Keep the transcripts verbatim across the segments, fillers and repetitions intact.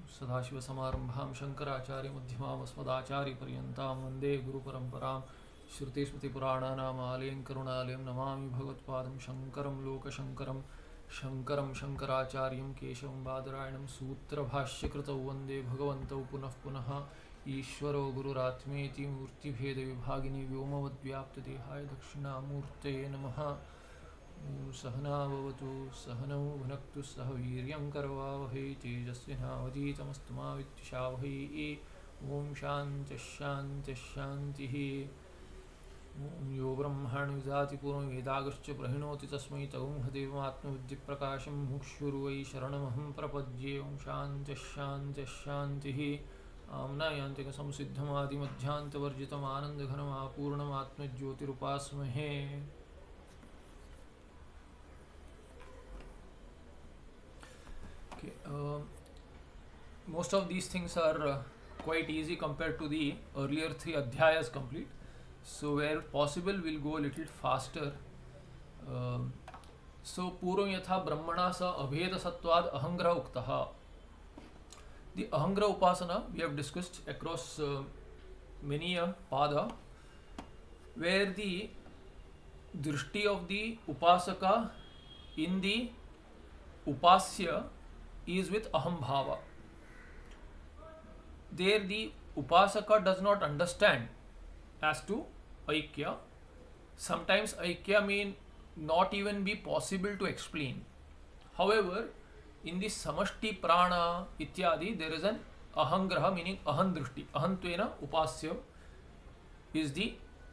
सदाशिवसमारम्भां शङ्कराचार्यमध्यमाम् अस्मदाचार्यपर्यन्तां वन्दे गुरुपरम्परां श्रुतिस्मृतिपुराणानाम् आलयं करुणालयं नमामि भगवत्पादं शङ्करं लोकशङ्करं शङ्करं शङ्कराचार्यं केशवं बादरायणं सूत्रभाष्यकृतौ वन्दे भगवन्तौ पुनः पुनः ईश्वरो गुरुरात्मेति मूर्तिभेदविभागिनि व्योमवद्व्याप्तदेहाय दक्षिणामूर्तये नमः। सहना भवतु सहनौ भुनक्तु सह वीर्यं करवावहै तेजस्विनावधीतमस्तु मा विद्विषावहै। ॐ शान्तिः शान्तिः शान्तिः। ॐ यो ब्रह्माणि विदधाति पूर्वं वेदागश्च प्रहिणोति तस्मै तगुंहदेवमात्मविद्युत्प्रकाशं मुक्षुर्वै शरणमहं प्रपद्ये। ॐ शान्तिः शान्तिः शान्तिः। आम्नायान्तिकसंसिद्धमादिमध्यान्तवर्जितमानन्दघनमापूर्णमात्मज्योतिरुपास्महे। Okay, uh, most of these things are uh, quite easy compared to the earlier three adhyayas complete. So where possible we'll go a little faster. Uh, so पूर्वं यथा ब्रह्मणा स अभेद सत्वाद अहंग्रह उक्तः. The ahangra upasana we have discussed across uh, many a pada, where the drishti of the upasaka in the upasya is with aham bhava. There the upasaka does not understand as to aikya. Sometimes aikya may not even be possible to explain. However, in the samashti prana ityadi there is an ahangraha, meaning ahan drishti. Ahantvena upasya is the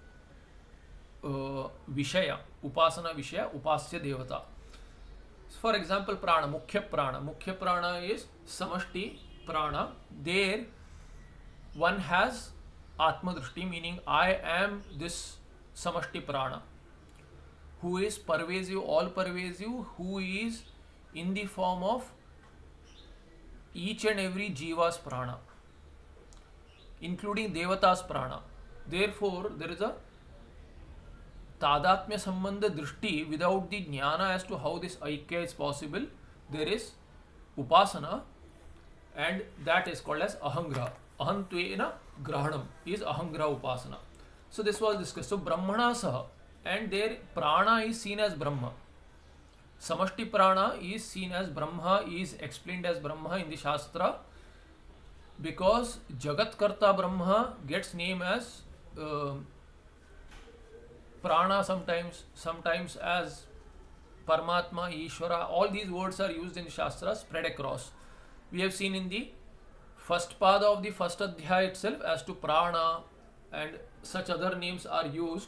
uh, vishaya, upasana vishaya, upasya devata. For example, prana, mukhya prana. Mukhya prana is samashti prana. There one has atma drishti, meaning I am this samashti prana, who is pervasive, all pervasive, who is in the form of each and every jiva's prana, including devata's prana. Therefore, there is a tadatmya sambandha drishti without the jnana as to how this aikya is possible. There is upasana, and that is called as ahangra. Ahantvena grahanam is ahangra upasana. So this was discussed. So brahmana saha, and their prana is seen as Brahma. Samashti prana is seen as Brahma, is explained as Brahma in the Shastra, because Jagat Karta Brahma gets name as uh, prana sometimes, sometimes as Paramatma, Ishvara. All these words are used in the Shastra, spread across. We have seen in the first pada of the first adhyaya itself as to prana, and such other names are used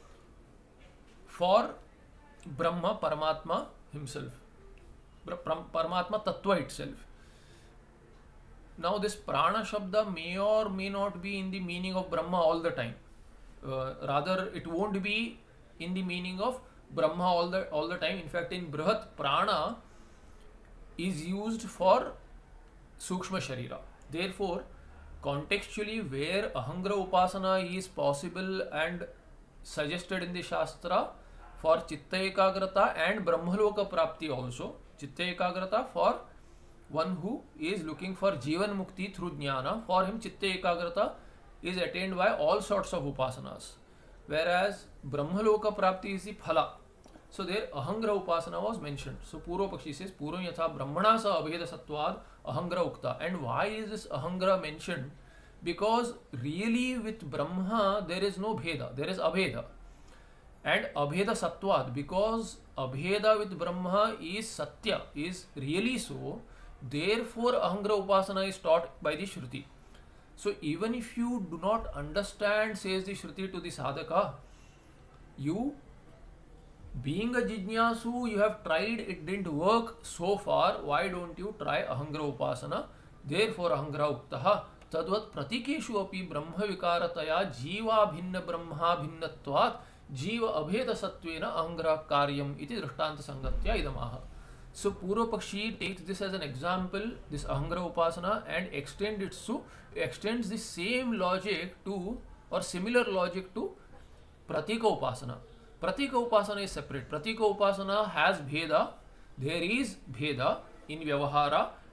for Brahma, Paramatma himself, Paramatma Tattva itself. Now this prana shabda may or may not be in the meaning of Brahma all the time. Uh, rather, it won't be in the meaning of Brahma all the all the time. In fact, in Brihat, prana is used for Sukshma Sharira. Therefore, contextually, where Ahangra Upasana is possible and suggested in the Shastra, for Chitta Ekagrata and Brahmaloka Prapti also. Chitta Ekagrata for one who is looking for Jivan Mukti through Jnana. For him, Chitta Ekagrata is attained by all sorts of upasanas. Whereas Brahmaloka Prapti is the Phala. So there Ahangra Upasana was mentioned. So Purva Pakshi says, Purvam yatha Brahmana sa abheda sattvad Ahangra ukta. And why is this Ahangra mentioned? Because really with Brahma there is no Bheda, there is Abheda. And Abheda Sattvad, because Abheda with Brahma is Satya, is really so, therefore Ahangra Upasana is taught by the Shruti. So even if you do not understand, says the Shruti to the Sadhaka, you being a Jijnyasu, you have tried, it didn't work so far, why don't you try Ahangra Upasana? Therefore Ahangra Uktaha Tadvat Pratikeshu api Brahma Vikarataya Jiva Bhinna Brahma Bhinnatvat Jiva Abheda Sattvena Ahangra Karyam iti Drishtanta Sangatya idamaha. So Purva Pakshi takes this as an example, this Ahangra Upasana, and extend it to, extends the same logic to, or similar logic to Pratika Upasana. Pratika Upasana is separate. Pratika Upasana has Bheda. There is Bheda in Vyavahara,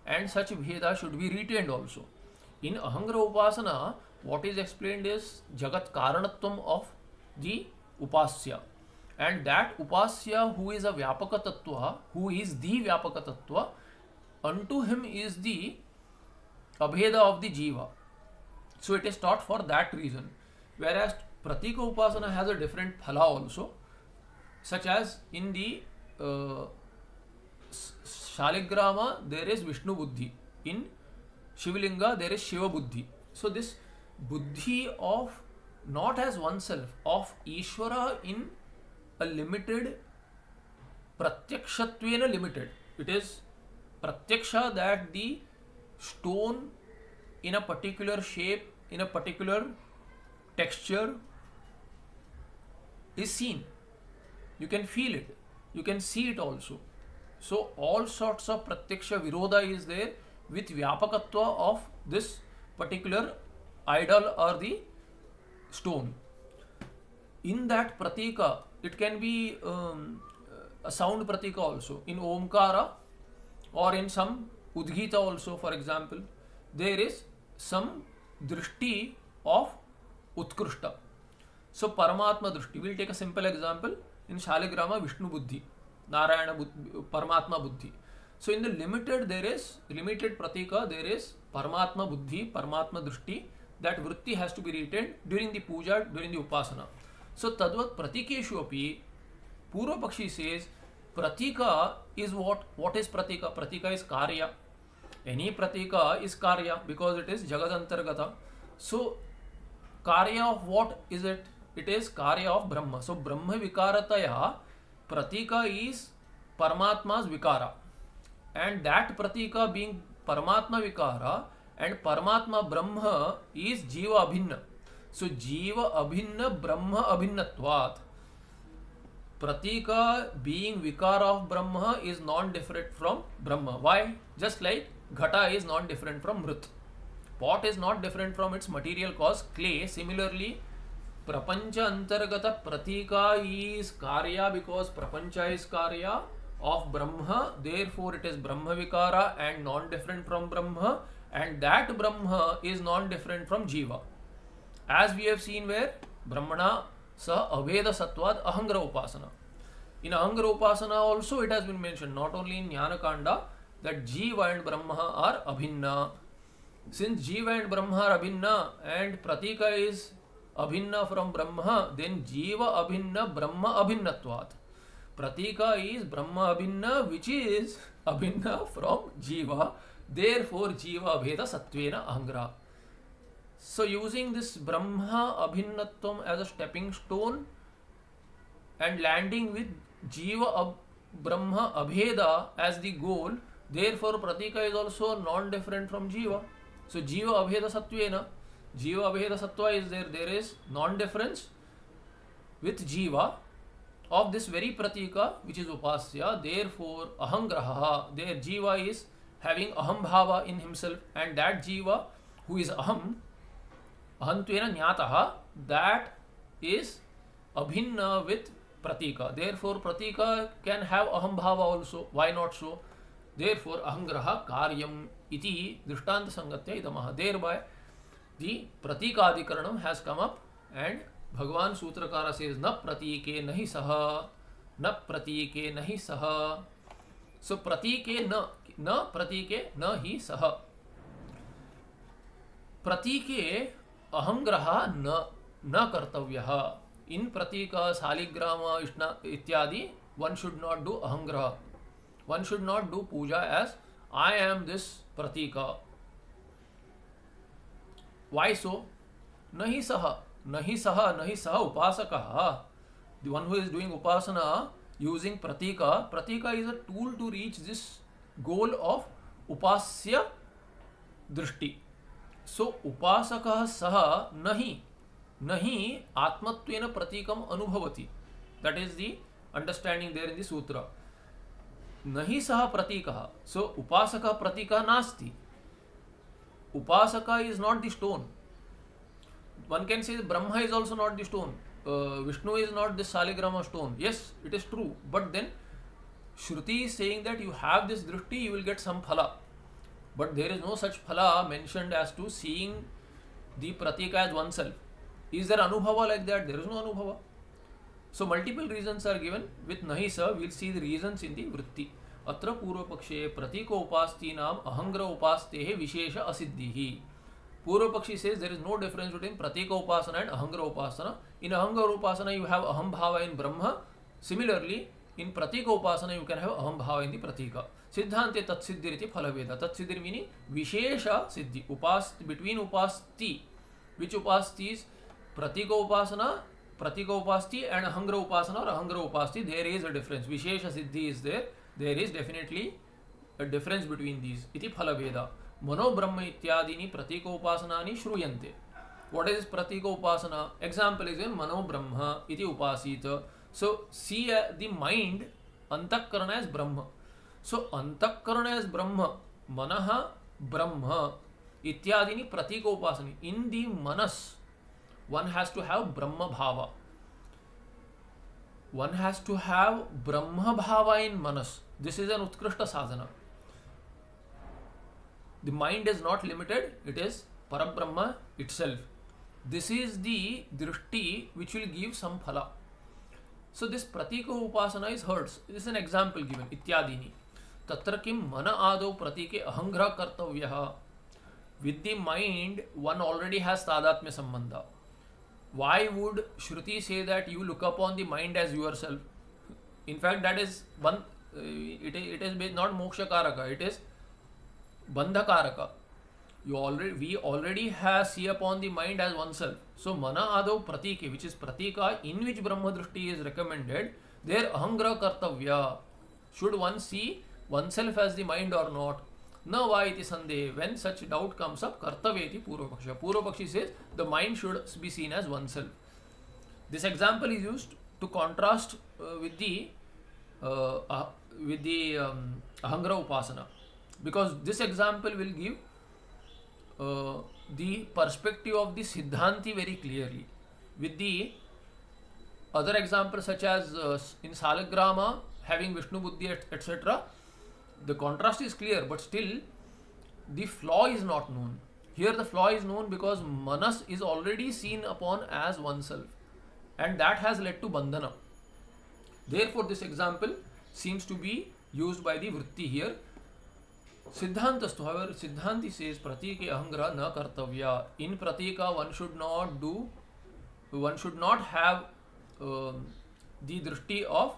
and such Bheda should be retained also. In Ahangra Upasana, what is explained is Jagat Karanatvam of the Upasya. And that Upasya who is a Vyapaka Tattva, who is the Vyapaka Tattva, unto him is the Abheda of the Jiva. So it is taught for that reason. Whereas Pratika Upasana has a different phala also, such as in the uh, Shaligrama there is Vishnu Buddhi, in Shivalinga there is Shiva Buddhi. So this Buddhi of not as oneself, of Ishvara in a limited, Pratyakshatvena limited. It is Pratyaksha that the stone in a particular shape, in a particular texture is seen. You can feel it, you can see it also. So all sorts of Pratyaksha Virodha is there with Vyapakatva of this particular idol or the stone. In that Pratika, it can be um, a sound Pratika also. In Omkara or in some Udgita also, for example, there is some Drishti of Utkrishta. So Paramatma Drishti. We'll take a simple example. In Shaligrama, Vishnu Buddhi, Narayana Buddhi, Paramatma Buddhi. So in the limited, there is limited Pratika, there is Paramatma Buddhi, Paramatma Drishti. That vritti has to be retained during the puja, during the upasana. So Tadvat Pratikeshu api, Purva Pakshi says, Pratika is what? What is Pratika? Pratika is Karya. Any Pratika is Karya because it is Jagat Antargata. So Karya of what is it? It is Karya of Brahma. So Brahma Vikarataya, Pratika is Paramatma's Vikara. And that Pratika being Paramatma Vikara and Paramatma Brahma is Jiva Abhinna. So Jiva Abhinna Brahma Abhinnatvat. Pratika being Vikara of Brahma is non-different from Brahma. Why? Just like Ghata is non-different from Mrit. Pot is not different from its material cause, clay. Similarly, Prapancha Antargata Pratika is Karya because Prapancha is Karya of Brahma. Therefore, it is Brahma Vikara and non-different from Brahma. And that Brahma is non-different from Jiva. As we have seen where Brahmana Sa Aveda Sattvad Ahangra Upasana. In Ahangra Upasana also it has been mentioned, not only in Jnana Kanda, that Jiva and Brahma are Abhinna. Since Jiva and Brahma are Abhinna and Pratika is Abhinna from Brahma, then Jiva Abhinna Brahma Abhinnatvat. Pratika is Brahma Abhinna, which is Abhinna from Jiva. Therefore, Jiva Abheda Sattvena Ahangra. So, using this Brahma Abhinnatvam as a stepping stone and landing with Jiva Ab Brahma Abheda as the goal, therefore, Pratika is also non-different from Jiva. So, Jiva Abheda Sattvena. Jiva Abheda Sattva is there. There is non-difference with Jiva of this very Pratika, which is Upasya. Therefore, Ahangraha, there Jiva is having Aham Bhava in himself, and that Jiva who is Aham, Ahantvena Jnataha, that is Abhinna with Pratika. Therefore, Pratika can have Aham Bhava also. Why not so? Therefore, Ahangraha Karyam iti Drishtanta Sangatya idamaha. Thereby, the Pratikadikaranam has come up, and Bhagavan Sutrakara says, Na pratike nahi saha, na pratike nahi saha. So, pratike na, na pratike na hi saha. Pratike ahangraha na, na kartavyaha. In Pratika, Saligrama, Ishna, ityadi, one should not do ahangraha. One should not do puja as, I am this Pratika. Why so? Nahi saha. Nahi saha, nahi saha upasakaha. The one who is doing upasana using pratika. Pratika is a tool to reach this goal of upasya drishti. So upasakaha saha nahi. Nahi atmatvena pratikam anubhavati. That is the understanding there in the sutra. Nahi saha pratikaha. So upasaka pratika nasti. Upasaka is not the stone. One can say Brahma is also not the stone. Uh, Vishnu is not the Saligrama stone. Yes, it is true. But then Shruti is saying that you have this drishti, you will get some phala. but there is no such phala mentioned as to seeing the pratika as oneself. Is there anubhava like that? There is no anubhava. So multiple reasons are given. With nahi sa, we'll see the reasons in the vritti. Atra purva pakshe pratiko upasti nam ahangra upastehe vishesha asiddhihi. Purva Pakshi says there is no difference between pratika upasana and ahangra upasana. In ahangra upasana you have aham bhava in Brahma. Similarly, in pratika upasana you can have aham bhava in the pratika. Siddhante tatsiddhiriti phalaveda. Tatsiddhir meaning vishesha siddhi. Upas between upasti. Which upasti is pratika upasana, pratika upasti and ahangra upasana or ahangra upasti. There is a difference. Vishesha siddhi is there. There is definitely a difference between these. Iti phalaveda. Mano Brahma ityadini pratika upasanaani shruyante. What is pratika upasana? Example is in Mano Brahma iti upasita. So see uh, the mind, antakarana as Brahma. So antakarana as Brahma, manaha Brahma ityadini pratika upasani. In the manas, one has to have Brahma bhava. One has to have Brahma bhava in manas. This is an utkrishta sadhana. The mind is not limited, it is Parabrahma itself. This is the drishti which will give some phala. So this pratika upasana is heard. This is an example given. Ityadini. Tatra kim mana ado pratike ahangra kartavyaha. With the mind, one already has tadatmya sambandha. Why would Shruti say that you look upon the mind as yourself? In fact, that is one. Uh, it, it is not moksha karaka. It is bandha karaka. You already, we already have see upon the mind as oneself. So mana ado pratike, which is pratika, in which Brahma drishti is recommended, there ahangra kartavya. Should one see oneself as the mind or not? Na va iti sandehe. When such doubt comes up, kartavya iti purvapaksha. Purvapakshi says the mind should be seen as oneself. This example is used to contrast uh, with the uh, uh, with the um, ahangra upasana. Because this example will give uh, the perspective of the Siddhanti very clearly. With the other examples such as uh, in Salagrama, having Vishnu Buddhi, et cetera, the contrast is clear, but still the flaw is not known. Here the flaw is known because Manas is already seen upon as oneself, and that has led to Bandhana. Therefore, this example seems to be used by the Vritti here. Siddhantastu, however, Siddhanti says Pratike ahangra na kartavya. In Pratika, one should not do, one should not have uh, the drishti of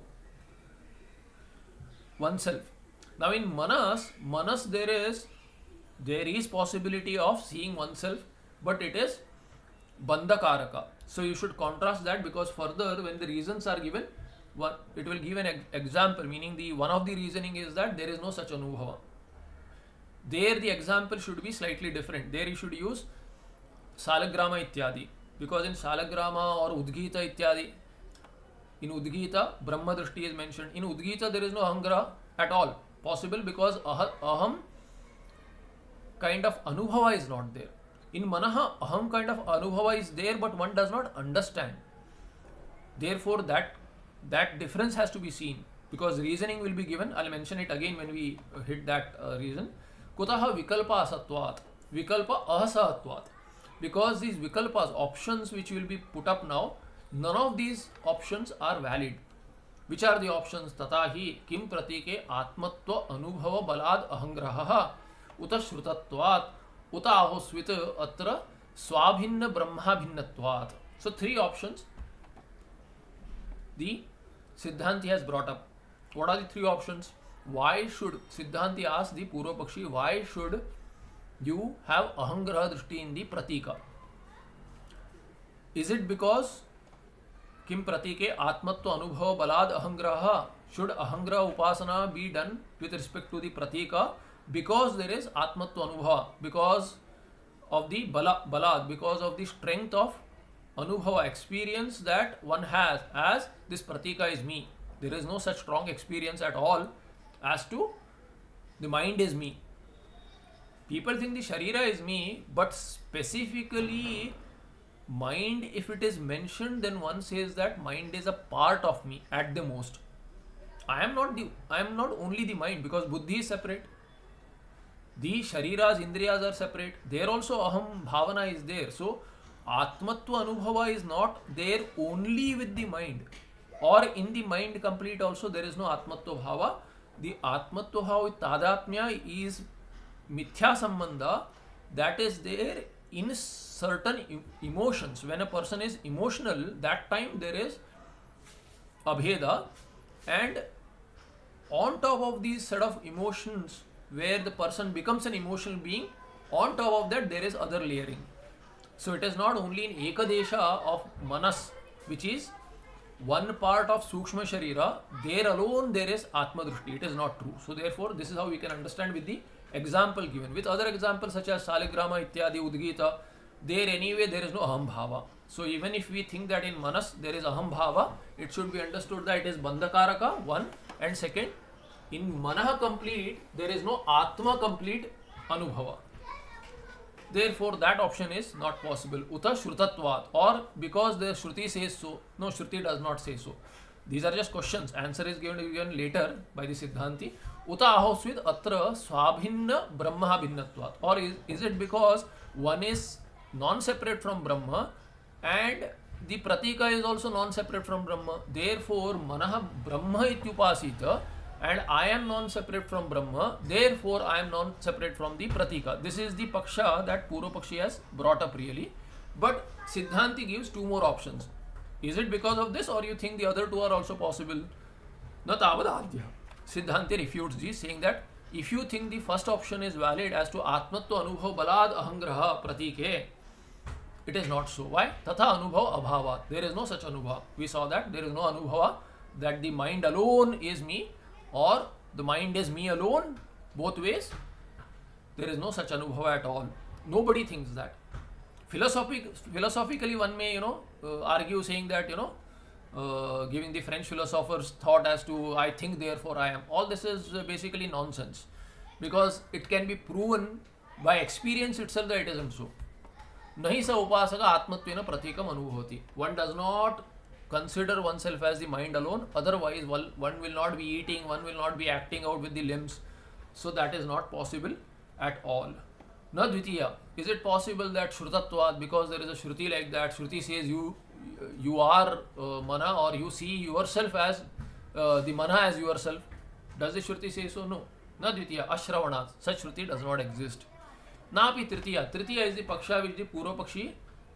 oneself. Now in Manas, Manas there is there is possibility of seeing oneself, but it is Bandha Karaka. So you should contrast that, because further when the reasons are given, one, it will give an e example, meaning the one of the reasoning is that there is no such anubhava. There the example should be slightly different. There you should use Salagrama ityadi, because in Salagrama or Udgita ityadi, in Udgita Brahma drishti is mentioned. In Udgita there is no ahangra at all possible, because aha, aham kind of anubhava is not there. In Manaha, aham kind of anubhava is there, but one does not understand. Therefore that that difference has to be seen, because reasoning will be given. I'll mention it again when we hit that uh, reason. Kutaha vikalpa asatvat, vikalpa ahasahatvat. Because these vikalpas, options which will be put up now, none of these options are valid. Which are the options? Tatahi kim pratike atmatva anubhava balad ahangraha uta shrutatvat uta ahosvit atra swabhinna brahma bhinnatvat. So three options the Siddhanti has brought up. What are the three options? Why should Siddhanti ask the Purva Pakshi, why should you have ahangraha drishti in the pratika? Is it because kim pratike atmatva anubhava balad ahangraha? Should ahangraha upasana be done with respect to the pratika because there is atmatva anubhava, because of the bala, balad, because of the strength of anubhava, experience that one has as this pratika is me. There is no such strong experience at all as to the mind is me. People think the sharira is me, but specifically mind, if it is mentioned, then one says that mind is a part of me at the most. I am not the I am not only the mind, because buddhi is separate. The shariras, indriyas are separate. There also aham bhavana is there. So atmatva anubhava is not there only with the mind, or in the mind complete also there is no atmatva bhava. The atmatva bhava with tadatmya is mithya sambandha, that is there in certain emotions. When a person is emotional, that time there is abheda, and on top of these set of emotions where the person becomes an emotional being, on top of that there is other layering. So it is not only in ekadesha of manas, which is one part of sukshma sharira, there alone there is atma drishti. It is not true. So therefore this is how we can understand with the example given. With other examples such as saligrama ityadi udgita, there anyway there is no aham bhava. So even if we think that in manas there is aham bhava, it should be understood that it is bandhakaraka, one, and second, in manaha complete there is no atma complete anubhava. Therefore that option is not possible. Uta shrutatvat, or because the shruti says so. No, shruti does not say so. These are just questions. Answer is given, given later by the Siddhanti. Uta ahosvid atra swabhinna brahma bhinnatvat, or is, is it because one is non-separate from Brahma and the pratika is also non-separate from Brahma. Therefore manaha brahma ityupasita, and I am non-separate from Brahma, therefore I am non-separate from the pratika. This is the paksha that Purva Pakshi has brought up really. But Siddhanti gives two more options. Is it because of this, or you think the other two are also possible? Na tavadadhya. Siddhanti refutes this, saying that if you think the first option is valid as to atmatva anubhav balad ahangraha pratike, it is not so. Why? Tatha anubhav abhavat. There is no such anubhav. We saw that there is no anubhava that the mind alone is me, or the mind is me alone, both ways. There is no such anubhava at all. Nobody thinks that. Philosophic, philosophically one may, you know, uh, argue saying that, you know, uh, giving the French philosophers thought as to I think therefore I am. All this is uh, basically nonsense, because it can be proven by experience itself that it isn't so. Nahi sa upasaka atmatvena pratikam anubhavati. One does not consider oneself as the mind alone, otherwise one, one will not be eating, one will not be acting out with the limbs. So that is not possible at all. Na dvitiya. Is it possible that shrutatvat, because there is a shruti like that, shruti says you you are uh, mana, or you see yourself as uh, the mana as yourself? Does the shruti say so? No. Na dvitiya. Ashravanat. Such shruti does not exist. Napi tritiya. Tritiya is the paksha which the Purva Pakshi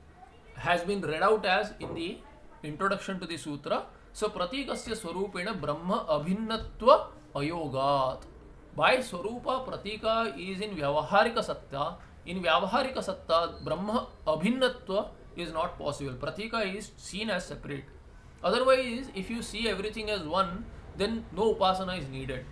has been read out as in the introduction to the sutra. So pratikasya swarupena brahma abhinnatva ayogat. By swarupa, pratika is in vyavaharika satta. In vyavaharika satta, brahma abhinnatva is not possible. Pratika is seen as separate. Otherwise, if you see everything as one, then no upasana is needed.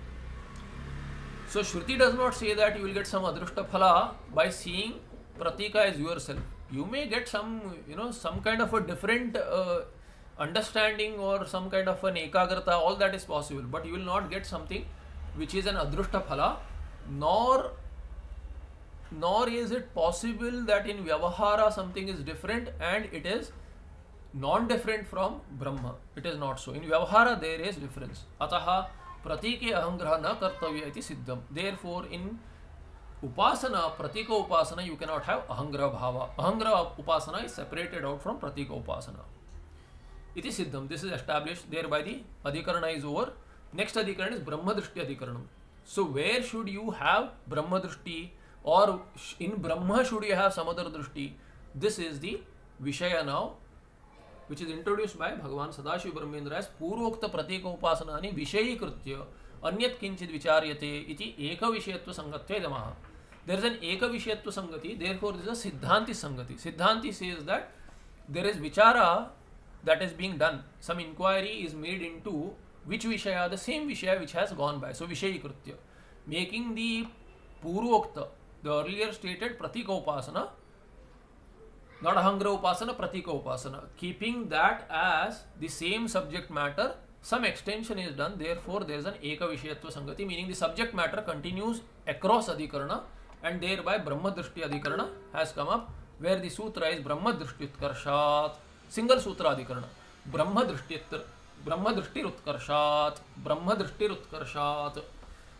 So Shruti does not say that you will get some adrushta phala by seeing pratika as yourself. You may get some, you know, some kind of a different uh, understanding or some kind of an ekagrata, all that is possible, but you will not get something which is an adrushta phala, nor nor is it possible that in vyavahara something is different and it is non-different from Brahma. It is not so. In vyavahara there is difference. Ataha pratike ahangraha na kartavya iti siddham. Therefore in upasana, pratika upasana, you cannot have ahangraha bhava. Ahangraha upasana is separated out from pratika upasana. Iti siddham. This is established. Thereby the adhikarana is over. Next adhikarana is Brahma Drishti adhikaranam. So where should you have Brahma Drishti, or in Brahma should you have Samadar Drishti? This is the Vishaya now, which is introduced by Bhagavan Sadashiva Brahmendra as Purvokta Pratika Upasanani Vishayi Kritya Anyat Kinchid Vicharyate iti Eka Vishayatva Sangatve Damaha. There is an Eka Vishayatva Sangati, therefore there is a Siddhanti Sangati. Siddhanti says that there is Vichara that is being done. Some inquiry is made into which Vishaya, the same Vishaya which has gone by. So Vishayi Kritya. Making the Purvokta, the earlier stated Pratika Upasana, not Ahangra Upasana, Pratika Upasana. Keeping that as the same subject matter, some extension is done, therefore there is an Eka Vishayatva Sangati, meaning the subject matter continues across Adhikarana, and thereby Brahma Drishti Adhikarana has come up, where the sutra is Brahma Drishti Utkarshat, single sutra Adhikarana. Brahma Drishti Brahma Drishti Utkarshat, Brahma Drishti Utkarshat.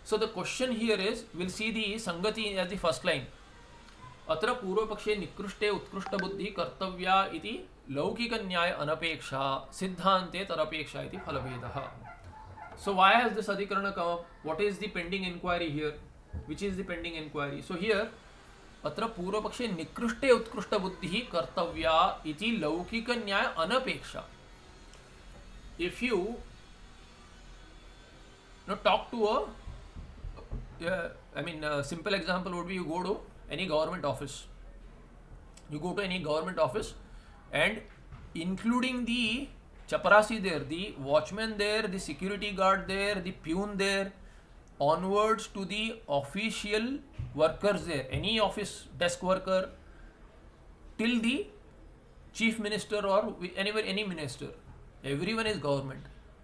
So the question here is, we'll see the Sangati as the first line. Atra पूर्वपक्षे निकृष्टे उत्कृष्ट बुद्धि कर्तव्या इति लौकिक न्याय अनपेक्षा सिद्धांते तरपेक्षा इति फलभेदः. So why has this adhikarana come up? What is the pending inquiry here? Which is the pending inquiry? So here अत्र पूर्वपक्षे निकृष्टे उत्कृष्ट बुद्धि कर्तव्या इति लौकिक न्याय अनपेक्षा. If you now talk to a uh, I mean a simple example would be, you go to any government office. You go to any government office and including the chaparasi there, the watchman there, the security guard there, the peon there, onwards to the official workers there, any office desk worker, till the chief minister or anywhere, any minister, everyone is government.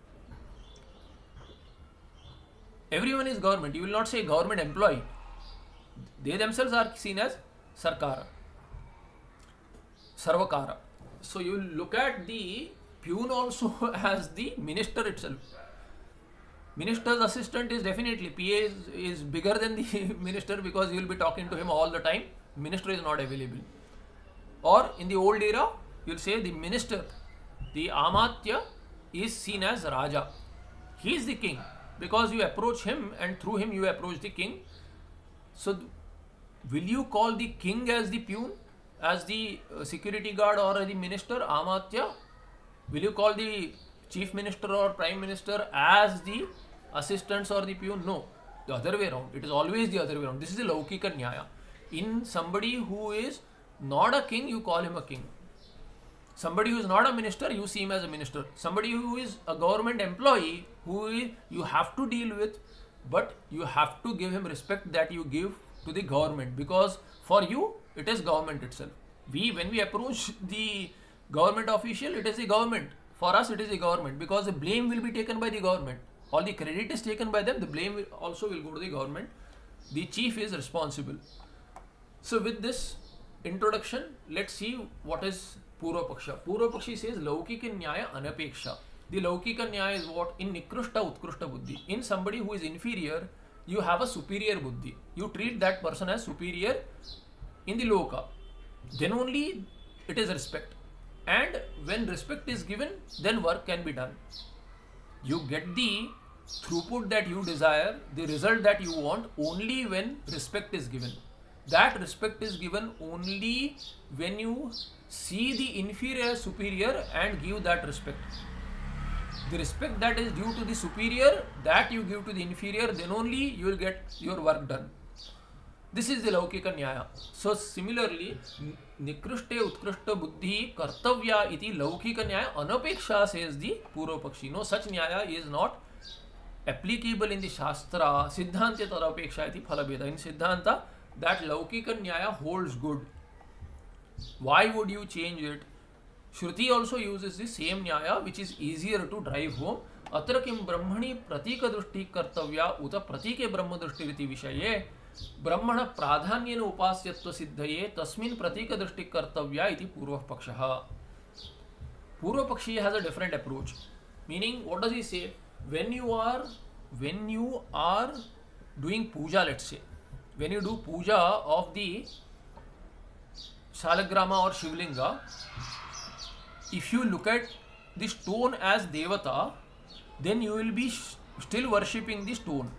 Everyone is government. You will not say government employee. They themselves are seen as sarkara, sarvakara. So you look at the peon also as the minister itself. Minister's assistant is definitely, P A is, is bigger than the minister, because you will be talking to him all the time. Minister is not available. Or in the old era, you will say the minister, the Amatya, is seen as Raja. He is the king, because you approach him and through him you approach the king. So will you call the king as the peon, as the uh, security guard or the minister, Amatya? Will you call the chief minister or prime minister as the assistants or the peon? No, the other way around. It is always the other way around. This is the Laukika Nyaya. In somebody who is not a king, you call him a king. Somebody who is not a minister, you see him as a minister. Somebody who is a government employee, who is, you have to deal with, but you have to give him respect that you give to the government, because for you it is government itself. We, when we approach the government official, it is the government. For us it is the government, because the blame will be taken by the government. All the credit is taken by them, the blame will also will go to the government. The chief is responsible. So with this introduction, let's see what is Purva Paksha. Purva Pakshi says Laukika Nyaya Anapeksha. The Laukika Nyaya is what? In Nikrushta Utkrishta Buddhi. In somebody who is inferior, you have a superior Buddhi. You treat that person as superior in the Loka. Then only it is respect. And when respect is given, then work can be done. You get the throughput that you desire, the result that you want, only when respect is given. That respect is given only when you see the inferior as superior and give that respect. The respect that is due to the superior, that you give to the inferior, then only you will get your work done. This is the Laukika Nyaya. So similarly, Nikrishte Utkrishta Buddhi Kartavya iti Laukika Nyaya Anapeksha says the Purva Pakshi. No such Nyaya is not applicable in the Shastra. Siddhante Tarapeksha iti Phalabheda. In Siddhanta, that Laukika Nyaya holds good. Why would you change it? Shruti also uses the same Nyaya, which is easier to drive home. Atra kim brahmani pratika drushti kartavya uta pratike brahma drushtiriti vishaye brahmana pradhanyena upasyatva siddhaye tasmin pratika drushti kartavya iti purva pakshaha. Purva Pakshi has a different approach. Meaning, what does he say? When you are, when you are doing puja, let's say, when you do puja of the Salagrama or Shivlinga, if you look at the stone as Devata, then you will be still worshipping the stone.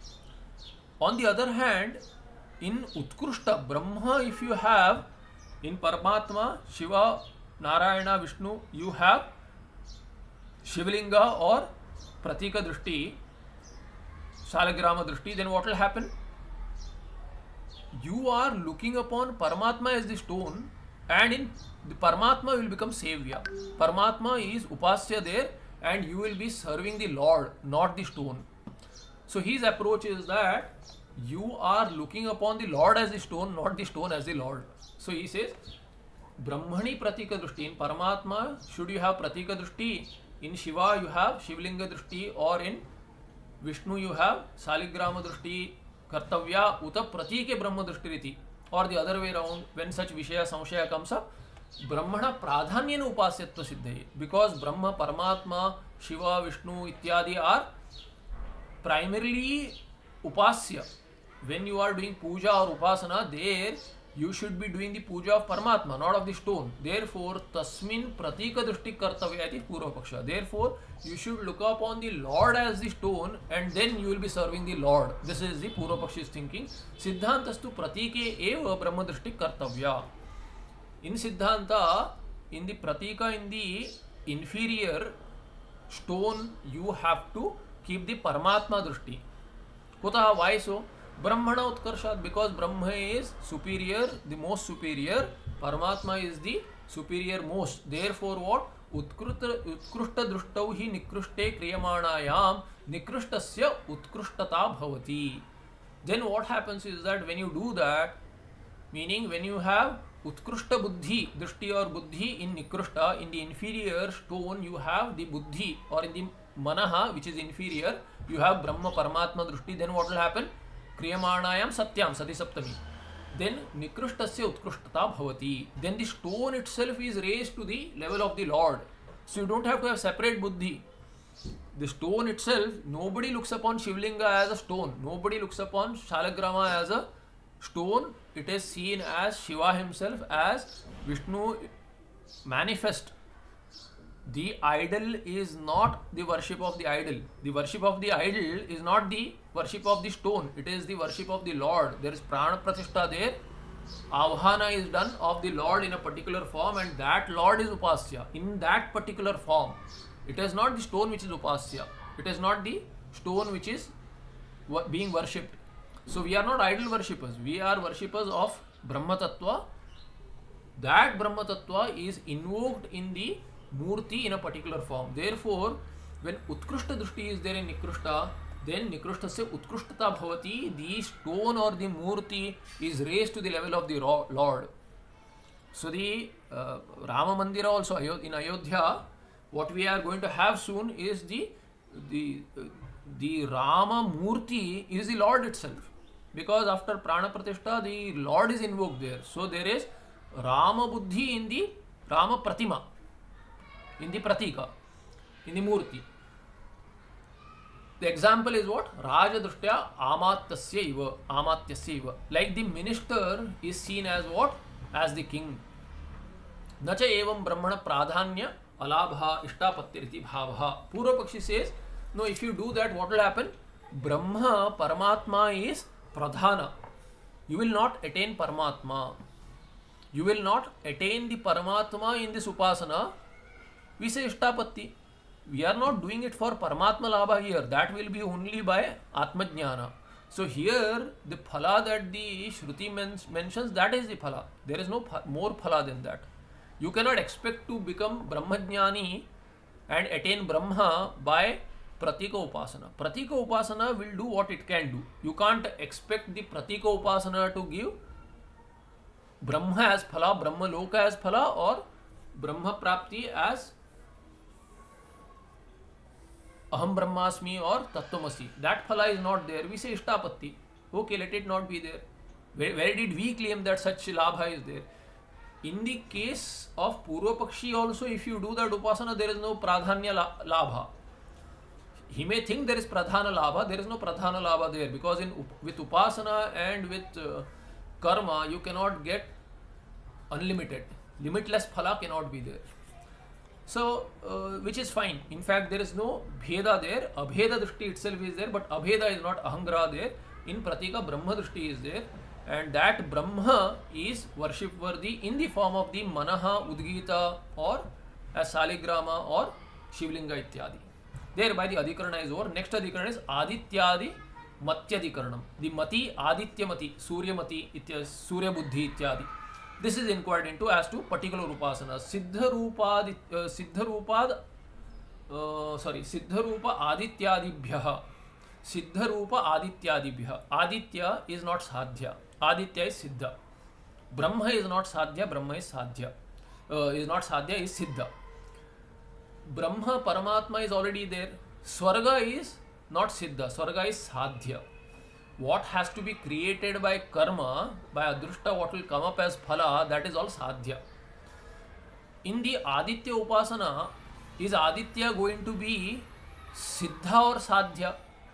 On the other hand, in Utkrishta Brahma, if you have, in Paramatma, Shiva, Narayana, Vishnu, you have Shivlinga or Pratika Drishti, Salagrama Drishti, then what will happen? You are looking upon Paramatma as the stone, and in the Paramatma will become Sevya. Paramatma is Upasya there, and you will be serving the Lord, not the stone. So his approach is that you are looking upon the Lord as the stone, not the stone as the Lord. So he says, Brahmani Pratika Drushti. In Paramatma, should you have Pratika Drushti? In Shiva, you have Shivlinga Drushti, or in Vishnu, you have Saligrama Drushti. Kartavya uta pratike brahma drushtiriti. Or the other way around, when such Vishaya Samshaya comes up, Brahmana pradhanyena upasyatva siddhaye. Because Brahma, Paramatma, Shiva, Vishnu, ityadi are primarily upasya. When you are doing puja or upasana, there you should be doing the puja of Paramatma, not of the stone. Therefore, tasmin pratika drishti kartavya iti purva paksha. Therefore, you should look upon the Lord as the stone and then you will be serving the Lord. This is the purva pakshi's thinking. Siddhantastu pratike eva brahma drishti kartavya. In Siddhanta, in the pratika, in the inferior stone, you have to keep the Paramatma drishti. Kutaha, why so? Brahmana utkarshat, because Brahma is superior, the most superior. Paramatma is the superior most. Therefore, what? Utkruta utkrushta drushtau hi nikrushte kriyamanayam nikrishtasya utkrishtata bhavati. Then what happens is that when you do that, meaning when you have utkrushta buddhi, drishti or buddhi in nikrishta, in the inferior stone you have the buddhi, or in the manaha which is inferior, you have Brahma Paramatma drishti. Then what will happen? Kriyamanayam satyam sati saptami. Then nikrishtasya utkrishtata bhavati. Then the stone itself is raised to the level of the Lord. So you don't have to have separate buddhi. The stone itself, nobody looks upon Shivlinga as a stone. Nobody looks upon Shalagrama as a stone. It is seen as Shiva himself, as Vishnu manifest. The idol is not the worship of the idol. The worship of the idol is not the worship of the stone. It is the worship of the Lord. There is prana pratishtha there. Avhana is done of the Lord in a particular form, and that Lord is upasya in that particular form. It is not the stone which is upasya. It is not the stone which is being worshipped. So we are not idol worshippers. We are worshippers of Brahma Tattva. That Brahma Tattva is invoked in the Murti in a particular form. Therefore, when Utkrishta Drishti is there in Nikrishta, then Nikrishtasya Utkrishtata bhavati, the stone or the Murti is raised to the level of the Lord. So the uh, Rama Mandira also in Ayodhya, what we are going to have soon is the the uh, the Rama Murti is the Lord itself, because after Prana Pratishtha the Lord is invoked there. So there is Rama Buddhi in the Rama Pratima, in the Pratika, in the Murti. The example is what? Raja Drushtya Amatyasya iva, Amatyasya iva. Like the minister is seen as what? As the king. Nacha evam brahmana pradhanya alabha ishtapattiriti bhavaha. Purva Pakshi says, no, if you do that, what will happen? Brahma, Paramatma is pradhana. You will not attain Paramatma. You will not attain the Paramatma in this upasana. We say ishtapatti. We are not doing it for Paramatma labha here. That will be only by Atmajnana. So here, the phala that the Shruti men mentions, that is the phala. There is no more phala than that. You cannot expect to become Brahmajnani and attain Brahma by Pratika Upasana. Pratika Upasana will do what it can do. You can't expect the Pratika Upasana to give Brahma as phala, Brahma Loka as phala, or Brahma Prapti as Aham Brahmasmi or Tattvamasi. That phala is not there. We say Ishtapatti. Okay, let it not be there. Where, where did we claim that such labha is there? In the case of Purva Pakshi also, if you do that upasana, there is no pradhanya labha. He may think there is pradhana labha. There is no pradhana labha there, because in with upasana and with uh, karma, you cannot get unlimited. Limitless phala cannot be there. So, uh, which is fine. In fact, there is no bheda there. Abheda drishti itself is there, but abheda is not ahangra there. In pratika, Brahma drishti is there, and that Brahma is worship worthy in the form of the Manaha, Udgita, or as Saligrama or Shivlinga ityadi. Thereby the Adhikarana is over. Next Adhikarana is Adityadi Matyadhikaranam. The Mati, Aditya Mati, Surya Mati, itya, Surya Buddhi ityadi. This is inquired into as to particular upasana. Siddha Rupad, uh, Siddha Rupad, uh, sorry, Siddha Rupa Adityadibhyaha. Siddha Rupa Adityadibhyaha. Aditya is not Sadhya. Aditya is Siddha. Brahma is not Sadhya. Brahma is Sadhya. Uh, is not Sadhya, is Siddha. Brahma, Paramatma is already there. Swarga is not Siddha. Swarga is Sadhya. What has to be created by karma, by adrushta, what will come up as phala, that is all sadhya. In the Aditya Upasana, is Aditya going to be Siddha or Sadhya?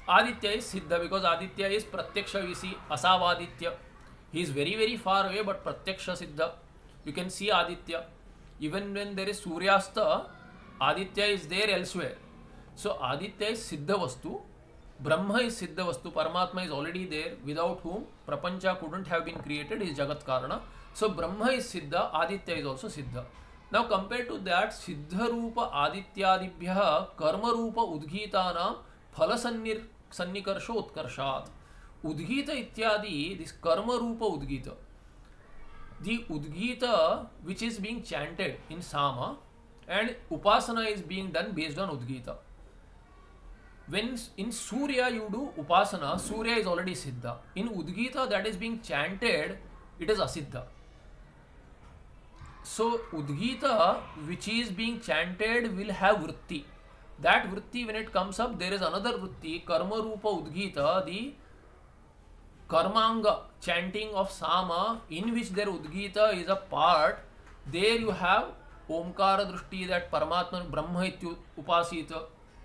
Aditya is Siddha because Aditya is Pratyaksha, we see Asavaditya. He is very very far away, but Pratyaksha Siddha. You can see Aditya. Even when there is Suryasta, Aditya is there elsewhere. So Aditya is Siddha Vastu, Brahma is Siddha Vastu, Paramatma is already there, without whom Prapancha couldn't have been created, is Jagat Karana. So Brahma is Siddha, Aditya is also Siddha. Now compared to that, Siddha Rupa Adityadibhya Karma Rupa Udghitanam Phala Sannir Sannikarsha Utkarshat. Udgita Ityadi, this Karma Rupa Udgita. The Udgita which is being chanted in Sama and Upasana is being done based on Udgita. When in Surya you do Upasana, Surya is already Siddha. In Udgita that is being chanted, it is Asiddha. So Udgita which is being chanted will have Vritti. That Vritti, when it comes up, there is another Vritti, Karma Rupa Udgita, the Karmanga chanting of Sama, in which their Udgita is a part. There you have Omkara Drushti, that Paramatma Brahma Ityu Upasita.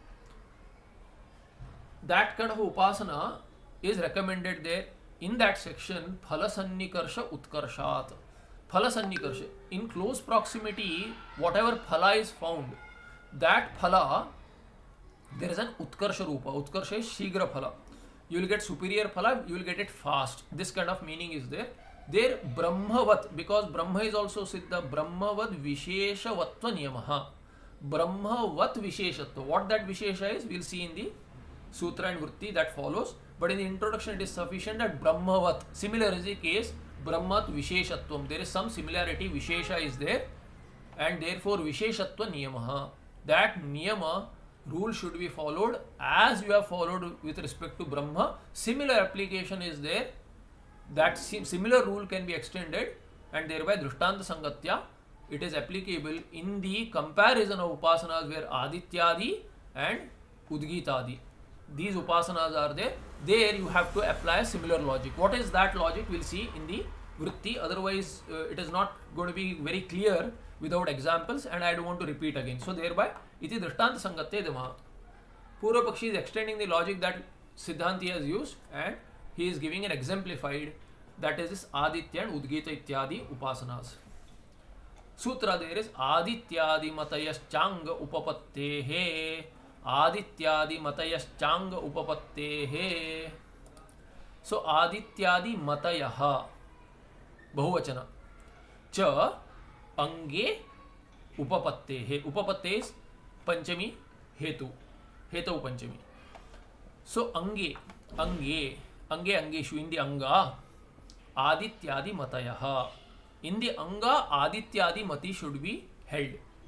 That kind of Upasana is recommended there. In that section, Phala Sannikarsha Utkarshat. Phala Sannikarsha. In close proximity, whatever Phala is found, that Phala, there is an Utkarsha Rupa. Utkarsha is Shigra Phala. You will get superior Phala, you will get it fast. This kind of meaning is there. There Brahmavat, because Brahma is also Siddha, Brahmavat Visheshavatva Niyamaha. Brahmavat Visheshatva. What that Vishesha is, we will see in the Sutra and Vritti that follows. But in the introduction, it is sufficient that Brahmavat. Similar is the case, Brahmat Visheshatvam. There is some similarity, Vishesha is there, and therefore Visheshatva Niyamaha. That Niyama rule should be followed as you have followed with respect to Brahma. Similar application is there. That similar rule can be extended, and thereby Drishtanta Sangatya, it is applicable in the comparison of Upasanas where Adityadi and Udgitadi. These Upasanas are there. There you have to apply a similar logic. What is that logic? We will see in the Vritti. Otherwise, uh, it is not going to be very clear without examples, and I don't want to repeat again. So thereby, iti Drishtanta Sangatya Dama. Purva Pakshi is extending the logic that Siddhanti has used, and he is giving an exemplified, that is this Aditya and Udgita Ityadi Upasanas. Sutra there is Adityadi Matayaschanga Upapattehe. Adityadi Matayaschanga Upapattehe. So Adityadi Matayaha Bahuvachana Cha Ange Upapattehe. Upapatte is Panchami Hetu. Hetu Panchami. So Ange Ange Ange Angeshu, in the Anga Adityadi Matayaha. In the Anga Adityadi Mati should be held.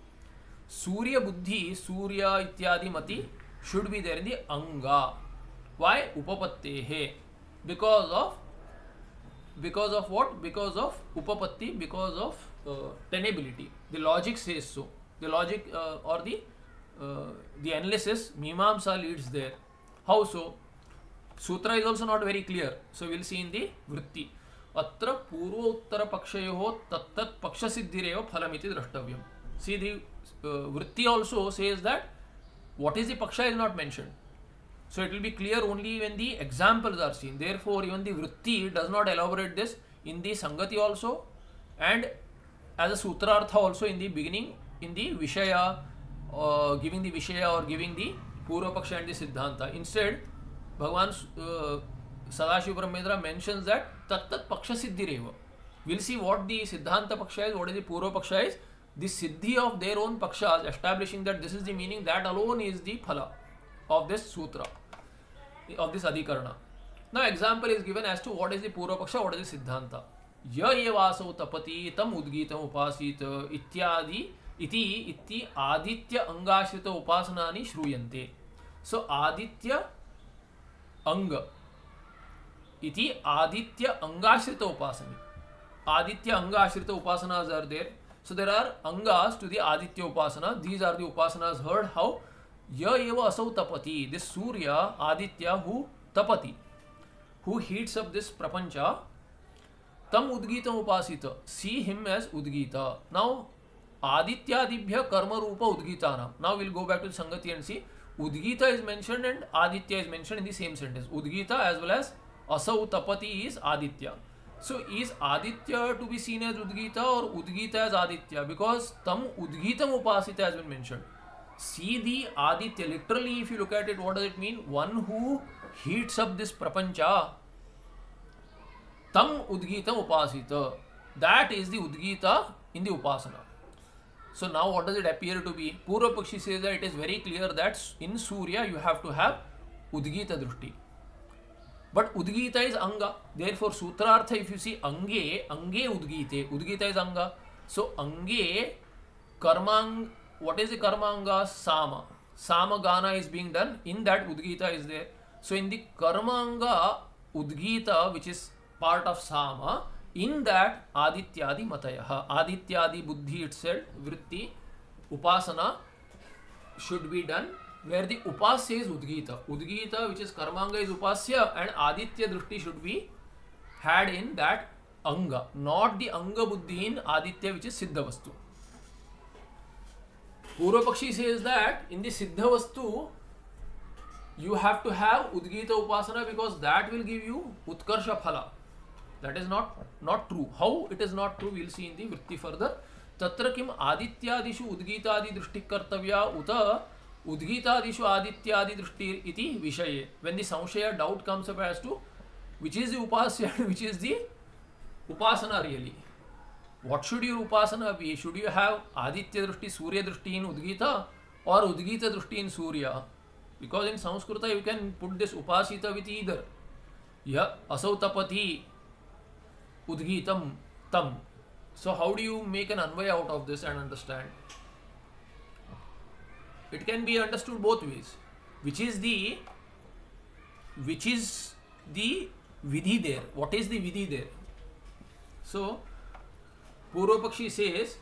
Surya Buddhi, Surya Ityadi Mati should be there in the Anga. Why? Upapattehe. Because of because of what? Because of Upapatti, because of uh, tenability. The logic says so. The logic uh, or the uh, the analysis, Mimamsa leads there. How so? Sutra is also not very clear. So we will see in the Vritti. Atra Purva Uttara Pakshayoho Tattat Pakshasiddhireva Phalamiti Drashtavyam. See, the uh, Vritti also says that what is the Paksha is not mentioned. So it will be clear only when the examples are seen. Therefore, even the Vritti does not elaborate this in the Sangati also, and as a Sutrartha also in the beginning, in the Vishaya, uh, giving the Vishaya or giving the Purva Paksha and the Siddhanta. Instead, Bhagavan uh, Sadashiva Brahmendra mentions that Tattat Paksha Siddhireva. We will see what the Siddhanta Paksha is, what is the Purva Paksha is. The Siddhi of their own Pakshas, establishing that this is the meaning, that alone is the Phala of this Sutra, of this Adhikarana. Now example is given as to what is the Purva Paksha, what is the Siddhanta. Ya evasau tapati tam udgitam upasita ityadi iti iti aditya angashrita upasanani shruyante. So Aditya Anga iti Aditya Angashrita Upasani. Aditya Angashrita Upasanas are there. So there are Angas to the Aditya Upasana. These are the Upasanas heard. How? Ya eva asau tapati. This Surya, Aditya, who tapati, who heats up this Prapancha. Tam Udgitam Upasita. See him as Udgita. Now Adityadibhya Karma Rupa Udgitanam. Now we'll go back to the Sangati and see. Udgita is mentioned and Aditya is mentioned in the same sentence. Udgita as well as Asau Tapati is Aditya. So is Aditya to be seen as Udgita or Udgita as Aditya? Because Tam Udgitam Upasita has been mentioned. See the Aditya, literally if you look at it, what does it mean? One who heats up this prapancha. Tam Udgitam Upasita. That is the Udgita in the Upasana. So now what does it appear to be? Purva Pakshi says that it is very clear that in Surya you have to have Udgita Drushti. But Udgita is Anga. Therefore Sutrartha, if you see Ange, Ange Udgite, Udgita is Anga. So Ange, Karmang, what is the Karmanga? Sama. Sama Gana is being done. In that Udgita is there. So in the Karmanga Udgita, which is part of Sama, in that Adityadi Matayaha, Adityadi Buddhi itself, Vritti, Upasana should be done, where the Upasya is Udgita. Udgita, which is Karmanga, is Upasya, and Aditya Drushti should be had in that Anga, not the Anga Buddhi in Aditya, which is Siddha Vastu. Purva Pakshi says that in the Siddha Vastu, you have to have Udgita Upasana because that will give you Utkarsha Phala. That is not not true. How it is not true, we will see in the Vritti further. Tatra kim Adityadishu Udgitadi Drushti Kartavya uta Udgitadishu Adityadi Drushti iti Vishaye. When the Samshaya doubt comes up as to which is the Upasya and which is the Upasana really. What should your Upasana be? Should you have Aditya Drushti, Surya Drushti in Udgita or Udgita Drushti in Surya? Because in Sanskrita you can put this Upasita with either. Ya Asau Tapati Udgitam Tam. So how do you make an Anvaya out of this and understand? It can be understood both ways. Which is the which is the Vidhi there? What is the Vidhi there? So Purva Pakshi says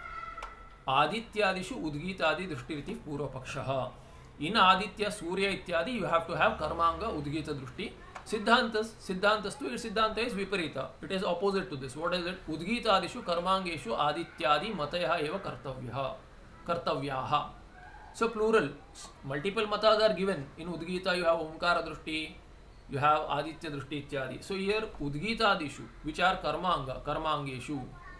Adityadishu Udgitadi Drushtiriti Purva Pakshaha. In Aditya, Surya Ityadi you have to have Karmanga Udgita Drushti. Siddhantas, Siddhantas to its Siddhanta is Viparita. It is opposite to this. What is it? Udgitadishu Karmangeshu Adityadi Matayaha eva Kartavyaha. Kartavyaha. So plural. Multiple matas are given. In Udgita you have Omkara Drushti, you have Aditya Drushti Ityadi. So here Udgitadishu, which are Karmanga, Karmangeshu.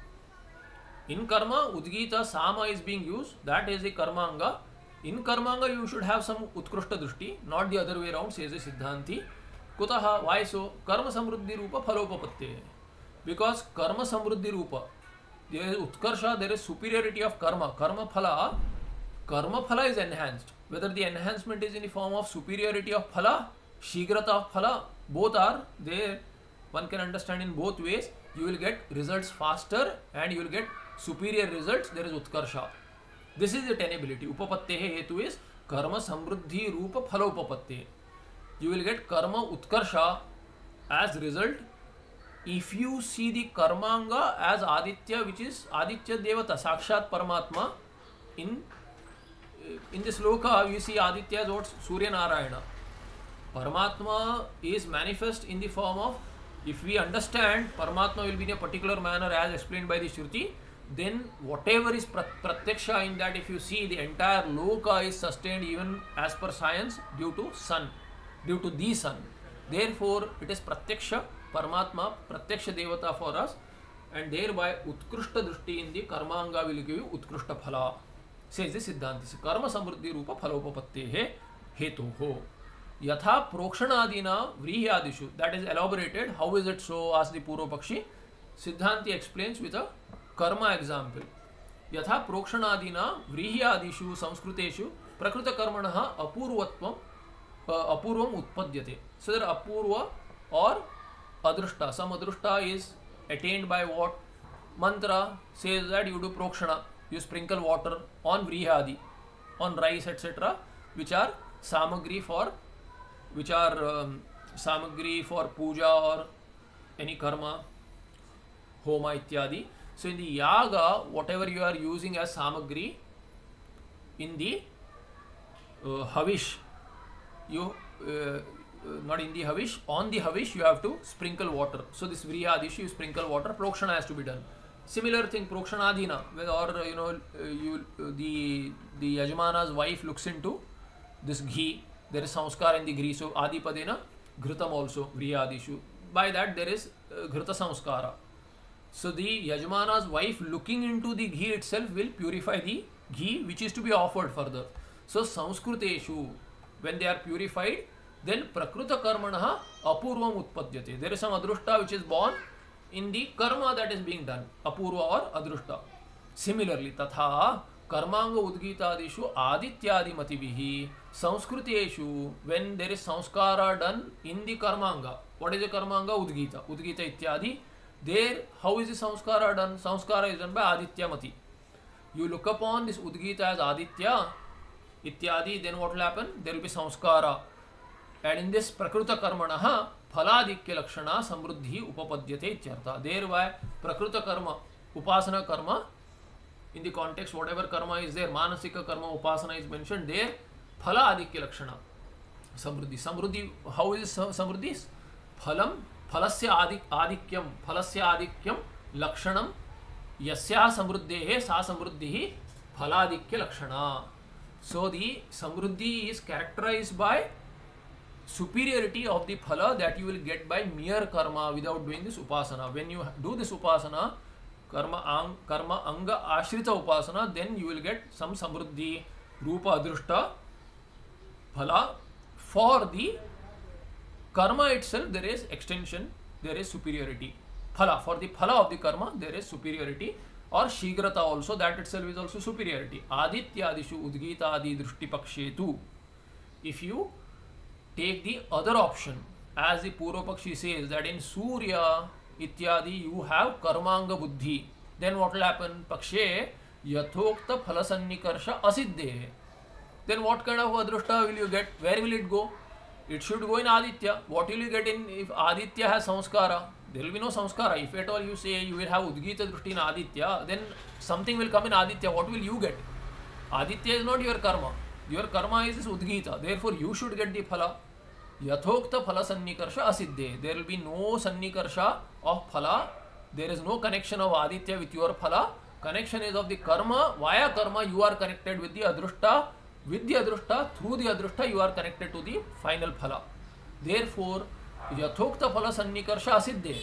In Karma, Udgita Sama is being used. That is the Karmanga. In Karmanga you should have some Utkrishta Drushti, not the other way around, says the Siddhanti. Kutaha, why so? Karma Samruddhi Rupa Phalopapatte. Because Karma Samruddhi Rupa, there is Utkarsha, there is superiority of Karma. Karma Phala, Karma Phala is enhanced. Whether the enhancement is in the form of superiority of Phala, Shigrata of Phala, both are there. One can understand in both ways. You will get results faster and you will get superior results. There is Utkarsha. This is the tenability. Upapattehe hetu is Karma Samruddhi Rupa Phalopapatte. You will get Karma Utkarsha as result if you see the Karmanga as Aditya, which is Aditya Devata, Sakshat Paramatma. In in this sloka, you see Aditya as what? Surya Narayana. Paramatma is manifest in the form of, if we understand Paramatma will be in a particular manner as explained by the Shruti, then whatever is pratyaksha in that, if you see, the entire loka is sustained even as per science due to sun, due to the sun. Therefore, it is pratyaksha, Paramatma, pratyaksha devata for us, and thereby Utkrishta Drushti in the Karmanga will give you Utkrishta Phala, says the Siddhanti. Karma Samruddhi Rupa Phalopapattehe Hetuho. Yatha Prokshanadina Vrihyadishu. That is elaborated. How is it so? Asks the Purva Pakshi. Siddhanti explains with a karma example. Yatha Prokshanadina Vrihyadishu Samskriteshu Prakrita Karmanaha Apurvatvam uh, Apurvam Utpadyate. So there Apurva or Adrushta. Some Adrushta is attained by what? Mantra says that you do Prokshana. You sprinkle water on Vrihyadi, on rice, et cetera, which are samagri for, which are um, samagri for puja or any karma, homa ityadi. So in the yaga, whatever you are using as samagri, in the uh, havish, you uh, not in the havish, on the havish you have to sprinkle water. So this vrihyadish, you sprinkle water, prokshana has to be done. Similar thing, prokshanadhina, or you know, you the the yajmana's wife looks into this ghee, there is samskara in the ghee. So adipadena ghritam also, grihadishu. By that there is uh, ghrita samskara. So the Yajmana's wife looking into the ghee itself will purify the ghee which is to be offered further. So samskruteshu, when they are purified, then prakruta karmanaha apurvam utpadyate. There is some adrushta which is born in the karma that is being done, apurva or adrushta. Similarly, tatha karmanga udgitadishu adityadi mativihi samskruteshu, when there is samskara done in the karmanga. What is the karmanga? Udgita. Udgita ityadi. There, how is the samskara done? Samskara is done by aditya mati. You look upon this udgita as aditya ityadi, then what will happen? There will be samskara. And in this prakruta karmanaha phaladikya lakshana samruddhi upapadyate ityartha. Thereby prakruta karma, upasana karma, in the context whatever karma is there, manasika karma, upasana is mentioned there, phala adikya lakshana samruddhi. Samruddhi, how is samruddhi? Phalam, phalasya adik, adikyam, phalasya adikyam lakshanam yasya samruddhehe sa samruddhihi phaladikya lakshana. So the samruddhi is characterized by superiority of the phala that you will get by mere karma without doing this upasana. When you do this upasana, karma ang, karma anga ashrita upasana, then you will get some samruddhi, rupa adrushta, phala. For the karma itself there is extension, there is superiority. Phala, for the phala of the karma there is superiority, or shigrata also, that itself is also superiority. Adityadishu udgita adi drushti pakshetu. If you take the other option, as the Purva Pakshi says that in Surya ityadi you have karmanga buddhi, then what will happen? Pakshe yathokta phalasannikarsha asiddhe. Then what kind of adrushta will you get? Where will it go? It should go in Aditya. What will you get in if Aditya has samskara? There will be no samskara. If at all you say you will have udgita drushti in Aditya, then something will come in Aditya. What will you get? Aditya is not your karma. Your karma is this udgita. Therefore, you should get the phala. Yathokta phala sannikarsha asiddhe. There will be no sannikarsha of phala. There is no connection of Aditya with your phala. Connection is of the karma. Via karma, you are connected with the adrushta. With the adrushta, through the adrushta, you are connected to the final phala. Therefore, yathokta phala sannikarsha asiddhe.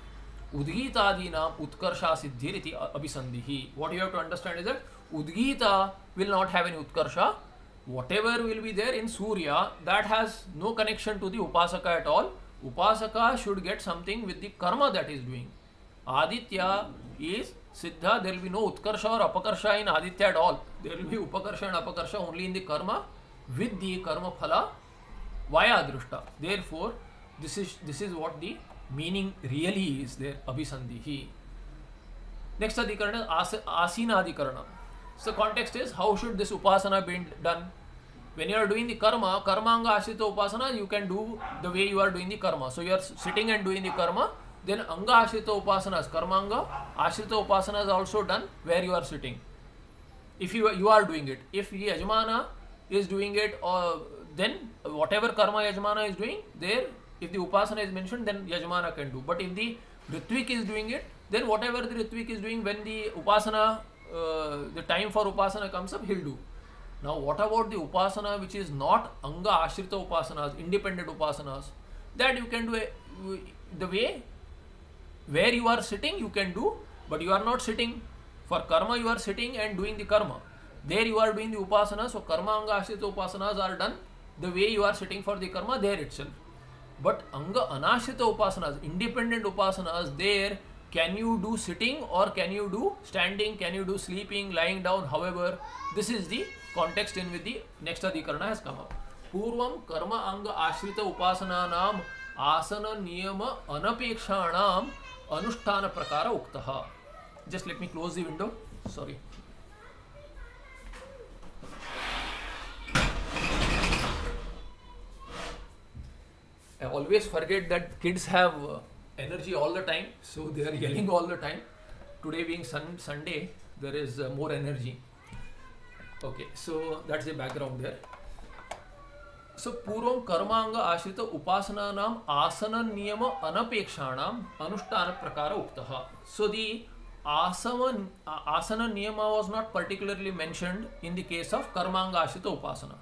Udgitadinam utkarsha siddhiriti abhisandhihi. What you have to understand is that Udgita will not have any utkarsha. Whatever will be there in Surya, that has no connection to the Upasaka at all. Upasaka should get something with the karma that is doing. Aditya is Siddha, there will be no Utkarsha or Apakarsha in Aditya at all. There will be Upakarsha and Apakarsha only in the karma with the karma phala via Adrushta. Therefore, this is, this is what the meaning really is there, Abhisandhihi. Next Adhikarana is Asina Adhikarana. So context is, how should this upasana be done? When you are doing the karma, karmanga ashrita upasana, you can do the way you are doing the karma. So you are sitting and doing the karma, then anga ashrita upasanas, karmanga ashrita upasana is also done where you are sitting. If you, you are doing it. If the Yajmana is doing it, uh, then whatever karma Yajmana is doing, there, if the upasana is mentioned, then Yajmana can do. But if the Ritvik is doing it, then whatever the Ritvik is doing, when the upasana, uh, the time for upasana comes up, he'll do. Now, what about the upasana which is not anga ashrita upasanas, independent upasanas? That you can do a, the way where you are sitting, you can do, but you are not sitting. For karma, you are sitting and doing the karma. There you are doing the upasana, so karma anga ashrita upasanas are done the way you are sitting for the karma there itself. But anga anashrita upasanas, independent upasanas, there can you do sitting or can you do standing, can you do sleeping, lying down, however, this is the context in which the next adhikarana has come up. Purvam karma anga ashrita upasananam asana niyama anapekshanam anushtana prakara uktaha. Just let me close the window. Sorry. I always forget that kids have uh, energy all the time, so they are yelling all the time. Today being sun Sunday, there is uh, more energy. Okay, so that's the background there. So Purvam Karmanga Ashrita Upasananam Asana Niyama Anapekshanam Anushtana Prakara Uktaha. So the Asana, Asana Niyama was not particularly mentioned in the case of Karmanga Ashrita Upasana.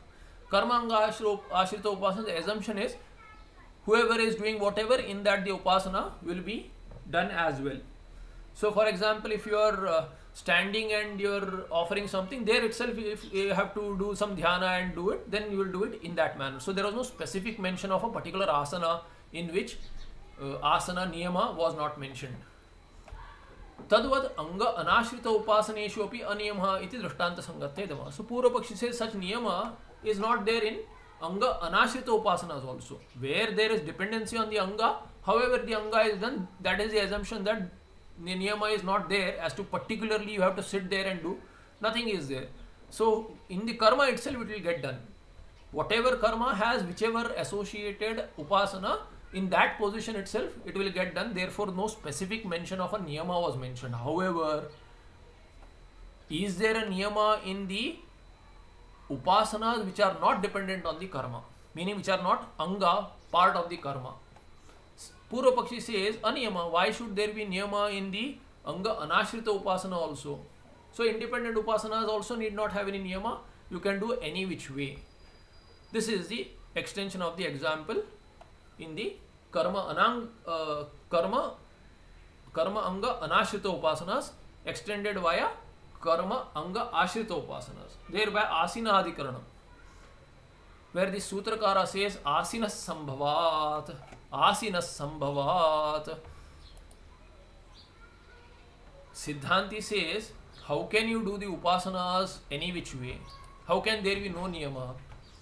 karma anga ashrita upasana, the assumption is whoever is doing whatever, in that the upasana will be done as well. So for example, if you are uh, standing and you are offering something, there itself if you have to do some dhyana and do it, then you will do it in that manner. So there was no specific mention of a particular asana in which uh, asana niyama was not mentioned. Tadvad anga anashrita upasaneshu api aniyama iti drishtanta sangatedama. So Purva Pakshi says such niyama is not there in anga anashrita upasanas also. Where there is dependency on the anga, however the anga is done, that is the assumption that the niyama is not there as to particularly you have to sit there and do. Nothing is there. So in the karma itself it will get done. Whatever karma has whichever associated upasana, in that position itself it will get done. Therefore no specific mention of a niyama was mentioned. However, is there a niyama in the upasanas which are not dependent on the karma, meaning which are not anga, part of the karma? Purva Pakshi says aniyama. Why should there be niyama in the anga anashrita upasana also? So independent upasanas also need not have any niyama. You can do any which way. This is the extension of the example in the karma anang uh, karma karma anga anashrita upasanas extended via karma anga ashrita upasanas, thereby asina adhikaranam, where the sutrakara says asina sambhavat, asina sambhavat. Siddhanti says, how can you do the upasanas any which way? How can there be no niyama?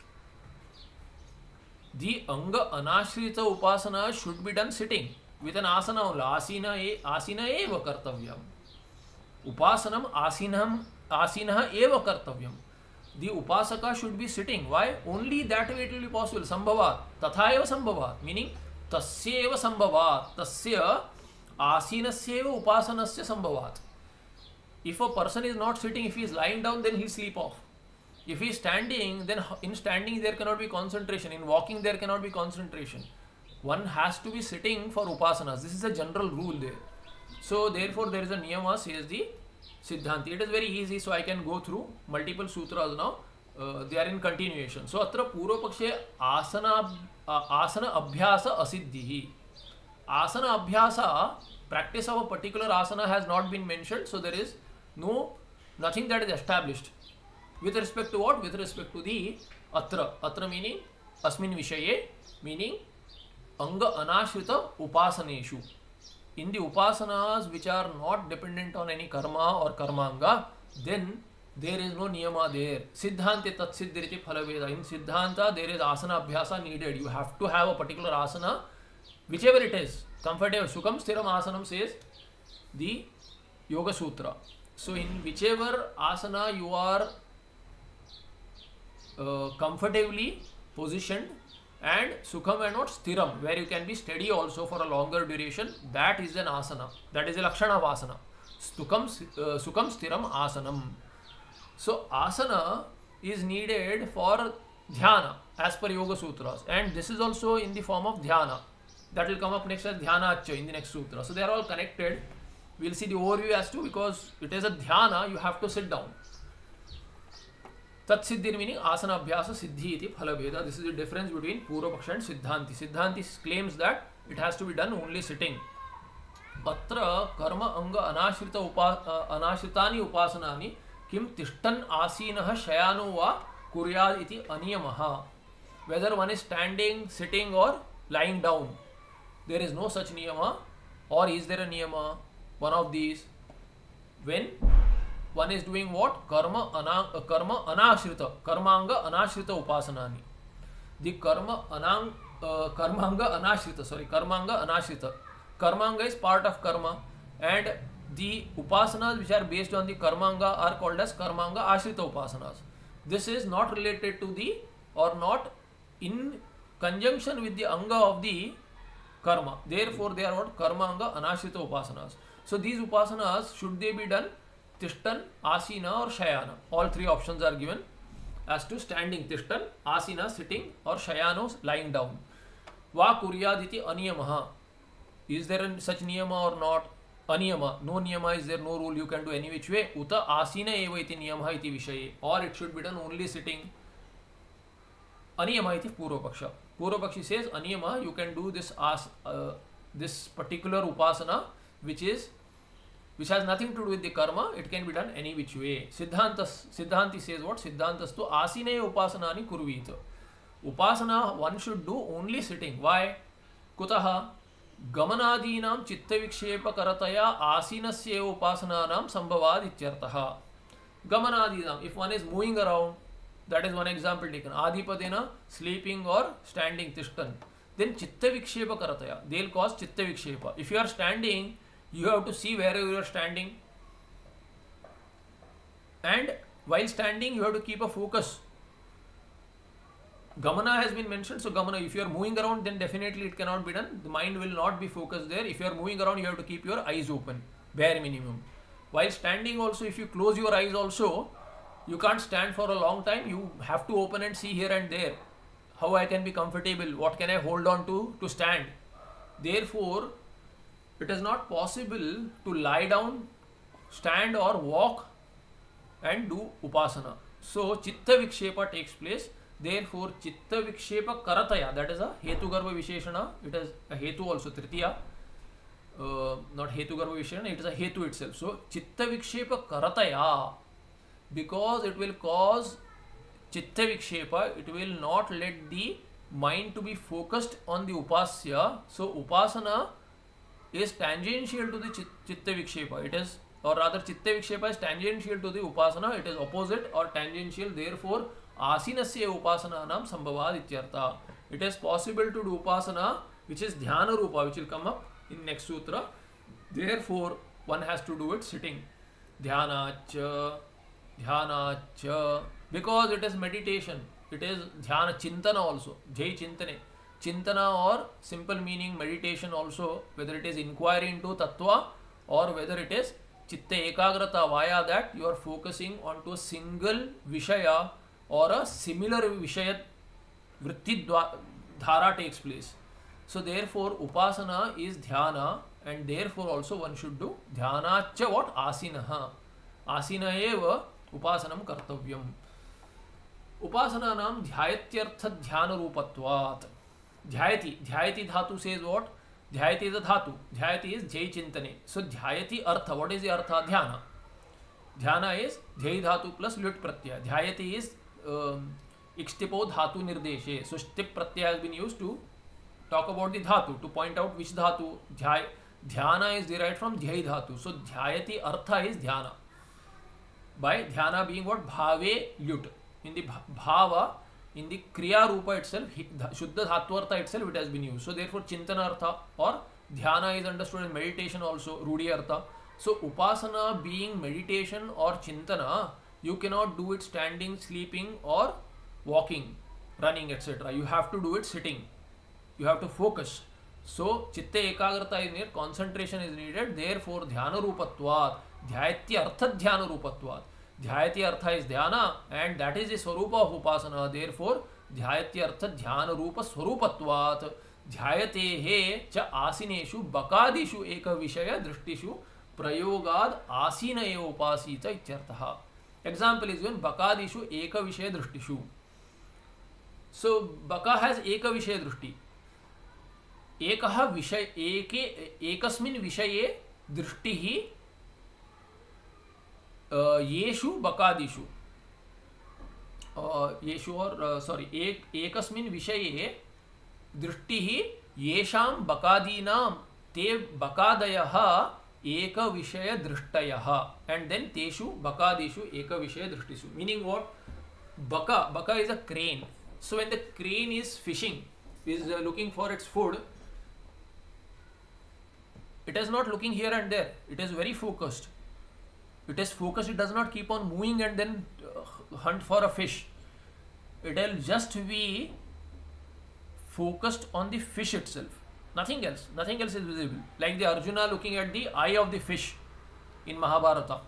The anga anashrita upasana should be done sitting with an asana only. Asina e asina eva kartavyam. Upasanam asinam asinaha eva kartavyam. The upasaka should be sitting. Why? Only that way it will be possible. Sambhavat. Tatha eva sambhavat. Meaning tasya eva sambhavat. Tasya asinasya eva upasanasya sambhavat. If a person is not sitting, if he is lying down, then he will sleep off. If he is standing, then in standing there cannot be concentration. In walking there cannot be concentration. One has to be sitting for upasanas. This is a general rule there. So therefore there is a niyama, says the Siddhanti. It is very easy, so I can go through multiple sutras now. Uh, they are in continuation. So atra Purva Pakshe asana uh, asana abhyasa asiddhihi. Asana abhyasa, practice of a particular asana, has not been mentioned. So there is no nothing that is established. With respect to what? With respect to the atra. Atra meaning asmin vishaye, meaning anga anashrita upasaneshu. In the upasanas which are not dependent on any karma or karmanga, then there is no niyama there. Siddhante tat siddhiriti phalaveda. In Siddhanta there is asana abhyasa needed. You have to have a particular asana, whichever it is. Comfortable. Sukham stiram asanam says the Yoga Sutra. So in whichever asana you are Uh, comfortably positioned, and sukham and not stiram, where you can be steady also for a longer duration, that is an asana. That is a lakshana of asana. Sukham, uh, sukham stiram asanam. So asana is needed for dhyana as per Yoga Sutras, and this is also in the form of dhyana. That will come up next as dhyana acha in the next sutra. So they are all connected. We will see the overview as to, because it is a dhyana, you have to sit down. Tat siddhir meaning asana abhyasa siddhi iti phalaveda. This is the difference between Purva Paksha and Siddhanti. Siddhanti claims that it has to be done only sitting. Atra karma anga anashrita upa, uh, anashritani upasanani kim tishtan asinaha shayano va kuryad iti aniyamaha. Whether one is standing, sitting or lying down, there is no such niyama. Or is there a niyama? One of these. When one is doing what? Karma ana, uh, karma anashrita, karmanga anashrita upasanani. The karma anang, uh, karmanga anashrita, sorry, karmanga anashrita. Karmanga is part of karma, and the upasanas which are based on the karmanga are called as karmanga ashrita upasanas. This is not related to the, or not in conjunction with the anga of the karma. Therefore they are what? Karmanga anashrita upasanas. So these upasanas, should they be done Tishtan, Asina or Shayana? All three options are given as to standing Tishtan, Asina sitting, or Shayano lying down. Va kuryaditi aniyamaha. Is there such niyama or not? Aniyama. No niyama is there, no rule, you can do any which way. Uta asina eva iti niyamaha iti vishaye. Or it should be done only sitting. Aniyama iti Purvapaksha. Purvapakshi says Aniyama, you can do this as uh, this particular upasana which is which has nothing to do with the karma, it can be done any which way. Siddhanta Siddhanti says what? Siddhantastu asine upasanani kurvit. Upasana one should do only sitting. Why? Kutaha gamanadinam chitta vikshepa karataya asinasya upasananam sambhavad ityartaha. Gamanadinam, if one is moving around, that is one example taken. Adhipadena, sleeping or standing, tishtan. Then chitta vikshepa karataya, they'll cause chitta vikshepa. If you are standing, you have to see where you are standing, and while standing you have to keep a focus. Gamana has been mentioned, so gamana, if you are moving around, then definitely it cannot be done. The mind will not be focused there. If you are moving around, you have to keep your eyes open, bare minimum. While standing also, if you close your eyes also, you can't stand for a long time. You have to open and see here and there. How I can be comfortable? What can I hold on to to stand? Therefore, it is not possible to lie down, stand or walk and do upasana. So, chitta vikshepa takes place. Therefore, chitta vikshepa karataya, that is a hetu garva visheshana. It is a hetu also, tritiya. Uh, not hetu garva visheshana, it is a hetu itself. So, chitta vikshepa karataya, because it will cause chitta vikshepa, it will not let the mind to be focused on the upasya. So, upasana is tangential to the chitta vikshepa. It is, or rather chitta vikshepa is tangential to the upasana. It is opposite or tangential. Therefore, asinasya upasananam sambhavad ityartha. It is possible to do upasana which is dhyana rupa, which will come up in next sutra. Therefore, one has to do it sitting. Dhyana cha, dhyana cha, because it is meditation. It is dhyana chintana also. Jai chintane. Chintana or simple meaning meditation also, whether it is inquiry into tattva or whether it is chitta ekagrata, via that you are focusing onto a single vishaya or a similar vishaya, vritti dhara takes place. So therefore upasana is dhyana, and therefore also one should do dhyana cha what? Asinaha. Asina eva upasanam kartavyam. Upasananam dhyayatyartha dhyana rupatvat. Dhyayati, dhyayati dhatu says what? Dhyayati is a dhatu. Dhyayati is jai chintane. So dhyayati artha, what is the artha? Dhyana. Dhyana is jai dhatu plus lut pratyaya. Dhyayati is um, ikstipo dhatu nirdeshe. So stip pratyaya has been used to talk about the dhatu, to point out which dhatu. Dhyay, dhyana is derived from jai dhatu. So dhyayati artha is dhyana. By dhyana being what? Bhave lut. In the bhava, in the kriya rupa itself, shuddha dhatvartha itself, it has been used. So therefore chintana artha or dhyana is understood as meditation also, rudi artha. So upasana being meditation or chintana, you cannot do it standing, sleeping or walking, running, et cetera. You have to do it sitting. You have to focus. So chitta ekagrata is needed, concentration is needed. Therefore dhyana rupatvat, dhyayati artha dhyana rupatvat. Dhyayati artha is dhyana, and that is the swarupa of upasana. Therefore, dhyayati artha dhyana rupa swarupatvat. Dhyayate he cha asineshu bakadishu eka vishaya drishtishu prayogad asina eva upasita ityartha. Example is when bakadishu eka vishaya drishtishu. So, baka has eka vishaya drishti. Ekaha vishay, eke, ekasmin vishaye drishtihi Uh, yeshu bakadishu uh, yeshu or uh, sorry ek ekasmin vishaye drishtihi yesham bakadinam te bakadayah eka vishaya drishtayah, and then teshu bakadishu eka vishaya drishtishu. Meaning what? Baka, baka is a crane. So when the crane is fishing, is uh, looking for its food, it is not looking here and there. It is very focused. It is focused, it does not keep on moving and then uh, hunt for a fish. It will just be focused on the fish itself. Nothing else. Nothing else is visible. Like the Arjuna looking at the eye of the fish in Mahabharata.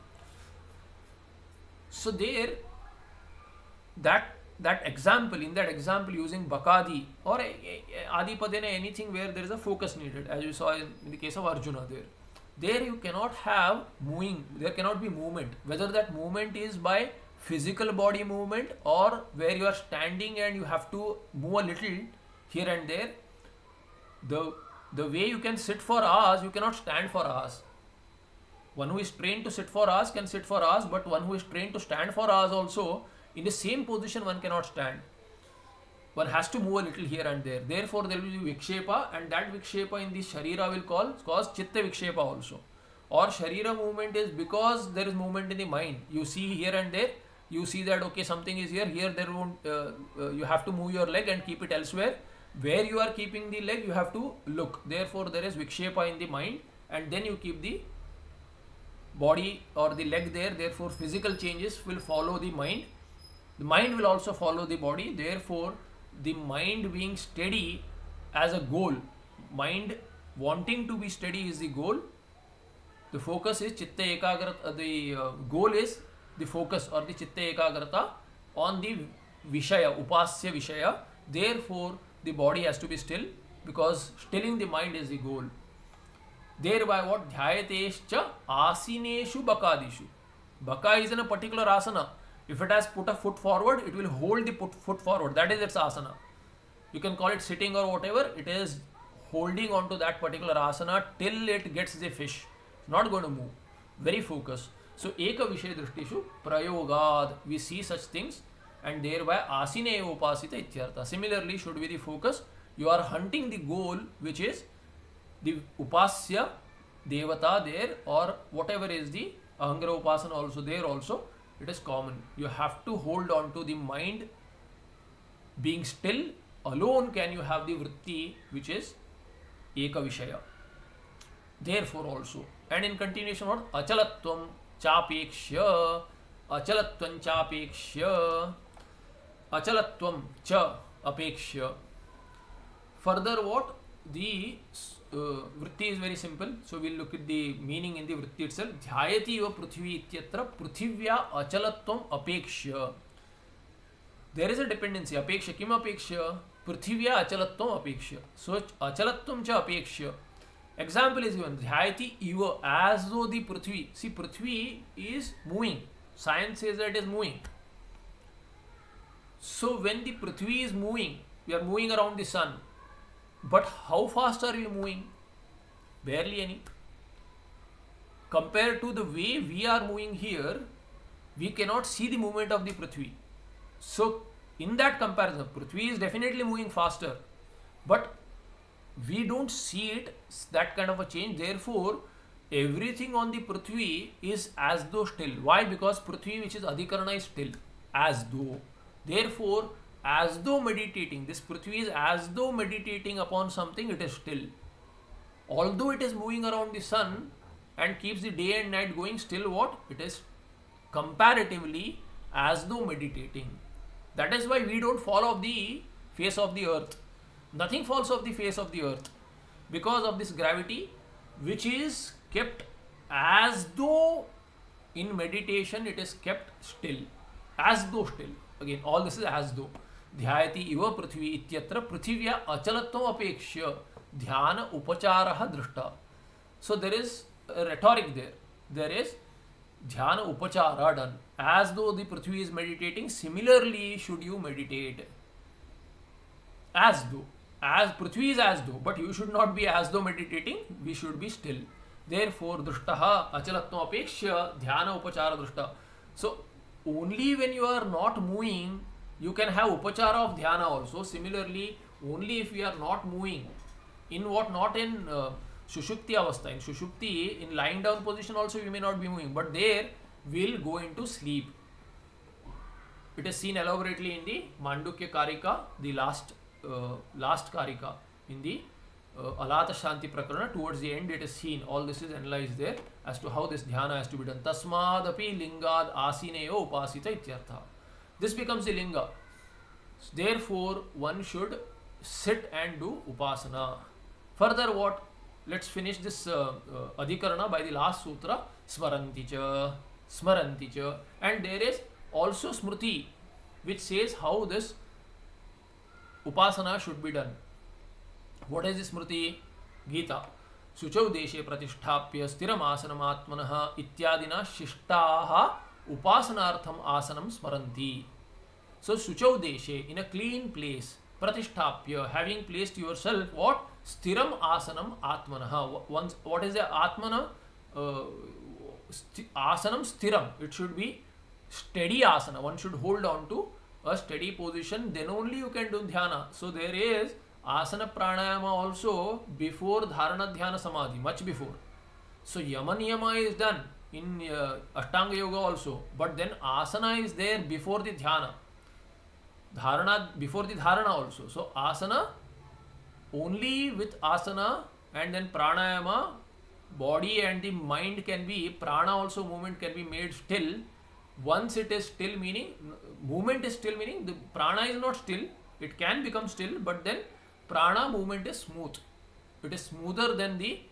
So there, that that example, in that example using Bakadi or Adipadena, anything where there is a focus needed, as you saw in, in the case of Arjuna there. There you cannot have moving, there cannot be movement. Whether that movement is by physical body movement or where you are standing and you have to move a little here and there. The, the way you can sit for hours, you cannot stand for hours. One who is trained to sit for hours can sit for hours, but one who is trained to stand for hours also, in the same position one cannot stand. One has to move a little here and there. Therefore, there will be vikshepa, and that vikshepa in the sharira will call, cause chitta vikshepa also. Or sharira movement is because there is movement in the mind. You see here and there, you see that okay, something is here, here there won't, uh, uh, you have to move your leg and keep it elsewhere. Where you are keeping the leg, you have to look. Therefore, there is vikshepa in the mind, and then you keep the body or the leg there. Therefore, physical changes will follow the mind. The mind will also follow the body. Therefore, the mind being steady as a goal, mind wanting to be steady is the goal. The focus is chitta ekagrata, the uh, goal is the focus or the chitta ekagrata on the vishaya, upasya vishaya. Therefore, the body has to be still, because stilling the mind is the goal. Thereby what? Dhyayatescha asineshu bakadishu. Baka is in a particular asana. If it has put a foot forward, it will hold the put foot forward. That is its asana. You can call it sitting or whatever. It is holding on to that particular asana till it gets the fish. Not going to move. Very focused. So, eka vishaya drishtishu prayogad. We see such things, and thereby asine upasita ityartha. Similarly, should be the focus. You are hunting the goal, which is the upasya devata there, or whatever is the ahangara upasana also there also. It is common. You have to hold on to the mind being still. Alone can you have the vritti, which is eka vishaya. Therefore also, and in continuation, what? Achalatvam chapekshya, achalatvam chapekshya, achalatvam cha apekshya. Further, what? The uh, vritti is very simple. So we'll look at the meaning in the vritti itself. Dhyayati eva prithvi ityatra prithivya achalatvam apekshya. There is a dependency. Apeksha. Kim apeksha? Prithivya achalatvam apekshya. So achalatvam cha apekshya. Example is given. Dhyayati eva, as though the prithvi. See, prithvi is moving. Science says that it is moving. So when the prithvi is moving, we are moving around the sun. But how fast are we moving? Barely any. Compared to the way we are moving here, we cannot see the movement of the Prithvi. So, in that comparison, Prithvi is definitely moving faster. But we don't see it, that kind of a change. Therefore, everything on the Prithvi is as though still. Why? Because Prithvi, which is Adhikarana, is still. As though. Therefore, as though meditating, this Prithvi is as though meditating upon something, it is still. Although it is moving around the sun and keeps the day and night going, still what? It is comparatively as though meditating. That is why we don't fall off the face of the earth. Nothing falls off the face of the earth because of this gravity, which is kept as though in meditation it is kept still. As though still. Again, all this is as though. Dhyayati iva prithvi ityatra prithivya achalatvam apekshya dhyana upacharaha drishta. So there is a rhetoric there. There is dhyana upachara done. As though the prithvi is meditating, similarly should you meditate. As though. As prithvi is as though, but you should not be as though meditating, we should be still. Therefore, drishtaha achalatvam apekshya dhyana upachara drishta. So only when you are not moving, you can have upachara of dhyana also. Similarly, only if we are not moving, in what? Not in uh, Sushupti avastha. In Sushupti, in lying down position also we may not be moving, but there we will go into sleep. It is seen elaborately in the Mandukya Karika, the last uh, last Karika, in the uh, Alata Shanti Prakarana. Towards the end it is seen, all this is analyzed there as to how this dhyana has to be done. Tasmadapi lingad asineyo upasita ityartha. This becomes the linga. Therefore, one should sit and do upasana. Further, what? Let's finish this uh, uh, adhikarana by the last sutra. Smaranti cha, smaranti cha. And there is also smriti, which says how this upasana should be done. What is this smriti? Gita. Suchau deshe pratisthapya stiram asanam atmanaha ityadina shishtaha upasanaartham asanam smaranti. So Suchau Deshe, in a clean place, pratisthapya, having placed yourself, what? Stiram asanam atmanaha. Once, what is the atmana? Uh, st asanam stiram. It should be steady asana. One should hold on to a steady position, then only you can do dhyana. So there is asana pranayama also before dharana dhyana samadhi, much before. So yama niyama is done in uh, Ashtanga Yoga also, but then asana is there before the dhyana. Dharana before the dharana also. So asana, only with asana and then pranayama, body and the mind can be, prana also movement can be made still. Once it is still, meaning movement is still, meaning the prana is not still, it can become still, but then prana movement is smooth. It is smoother than the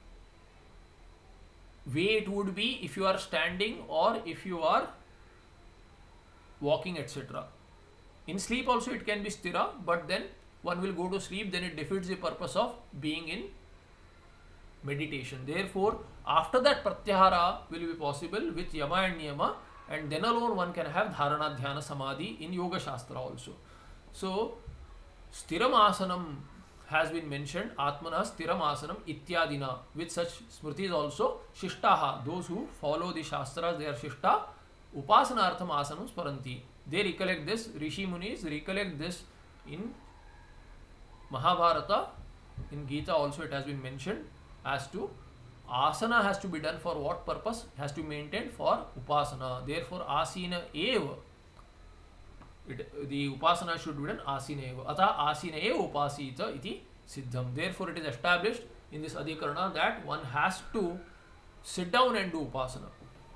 way it would be if you are standing or if you are walking, et cetera. In sleep also it can be stira, but then one will go to sleep, then it defeats the purpose of being in meditation. Therefore, after that pratyahara will be possible with yama and niyama, and then alone one can have dharana dhyana samadhi in yoga shastra also. So stiram asanam has been mentioned, atmana stiram asanam ityadina, with such smritis also. Shishtaha, those who follow the shastras, they are shishta. Upasanartham asanam sparanti, they recollect this. Rishi Munis recollect this in Mahabharata. In Gita also it has been mentioned as to asana has to be done for what purpose? Has to be maintained for upasana. Therefore asina eva, it, the upasana should be done asina eva. Atha asina eva upasita iti siddham. Therefore it is established in this adhikarana that one has to sit down and do upasana.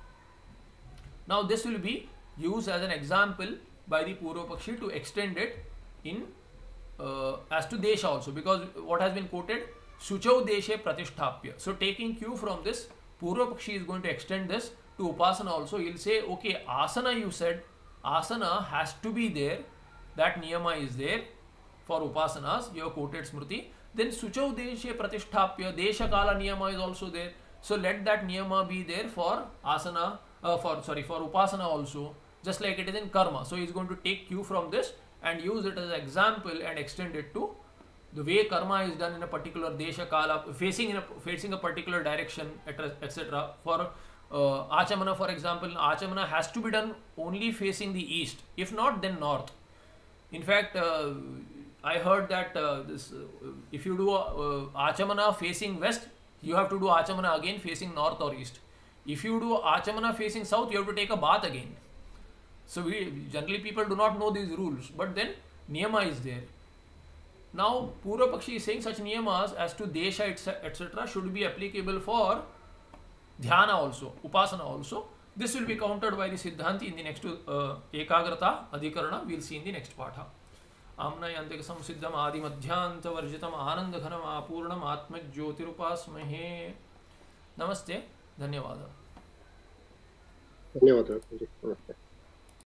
Now this will be used as an example by the Purvapakshi to extend it in uh, as to desha also, because what has been quoted, Suchau Deshe Pratisthapya. So taking cue from this, Purvapakshi is going to extend this to upasana also. He will say, okay, asana you said, asana has to be there, that niyama is there for upasanas, you have quoted smriti. Then Suchau Deshe Pratisthapya, desha kala niyama is also there. So let that niyama be there for asana, uh, for sorry, for upasana also, just like it is in karma. So he is going to take cue from this and use it as an example and extend it to the way karma is done in a particular desha kala, facing in a, facing a particular direction, et cetera. For uh, achamana, for example, achamana has to be done only facing the east. If not, then north. In fact, uh, I heard that uh, this uh, if you do uh, achamana facing west, you have to do achamana again facing north or east. If you do achamana facing south, you have to take a bath again. So we generally people do not know these rules, but then niyama is there. Now Purvapakshi is saying such niyamas as to desha et cetera should be applicable for dhyana also, upasana also. This will be countered by the Siddhanti in the next uh, Ekagrata Adhikarana. We will see in the next Patha. Amna yantika samsiddham adi madhyanta varjitam anandaghanam apurnam atma jyotirupasmahe. Namaste. Dhanyavada. Dhanyavada. Namaste.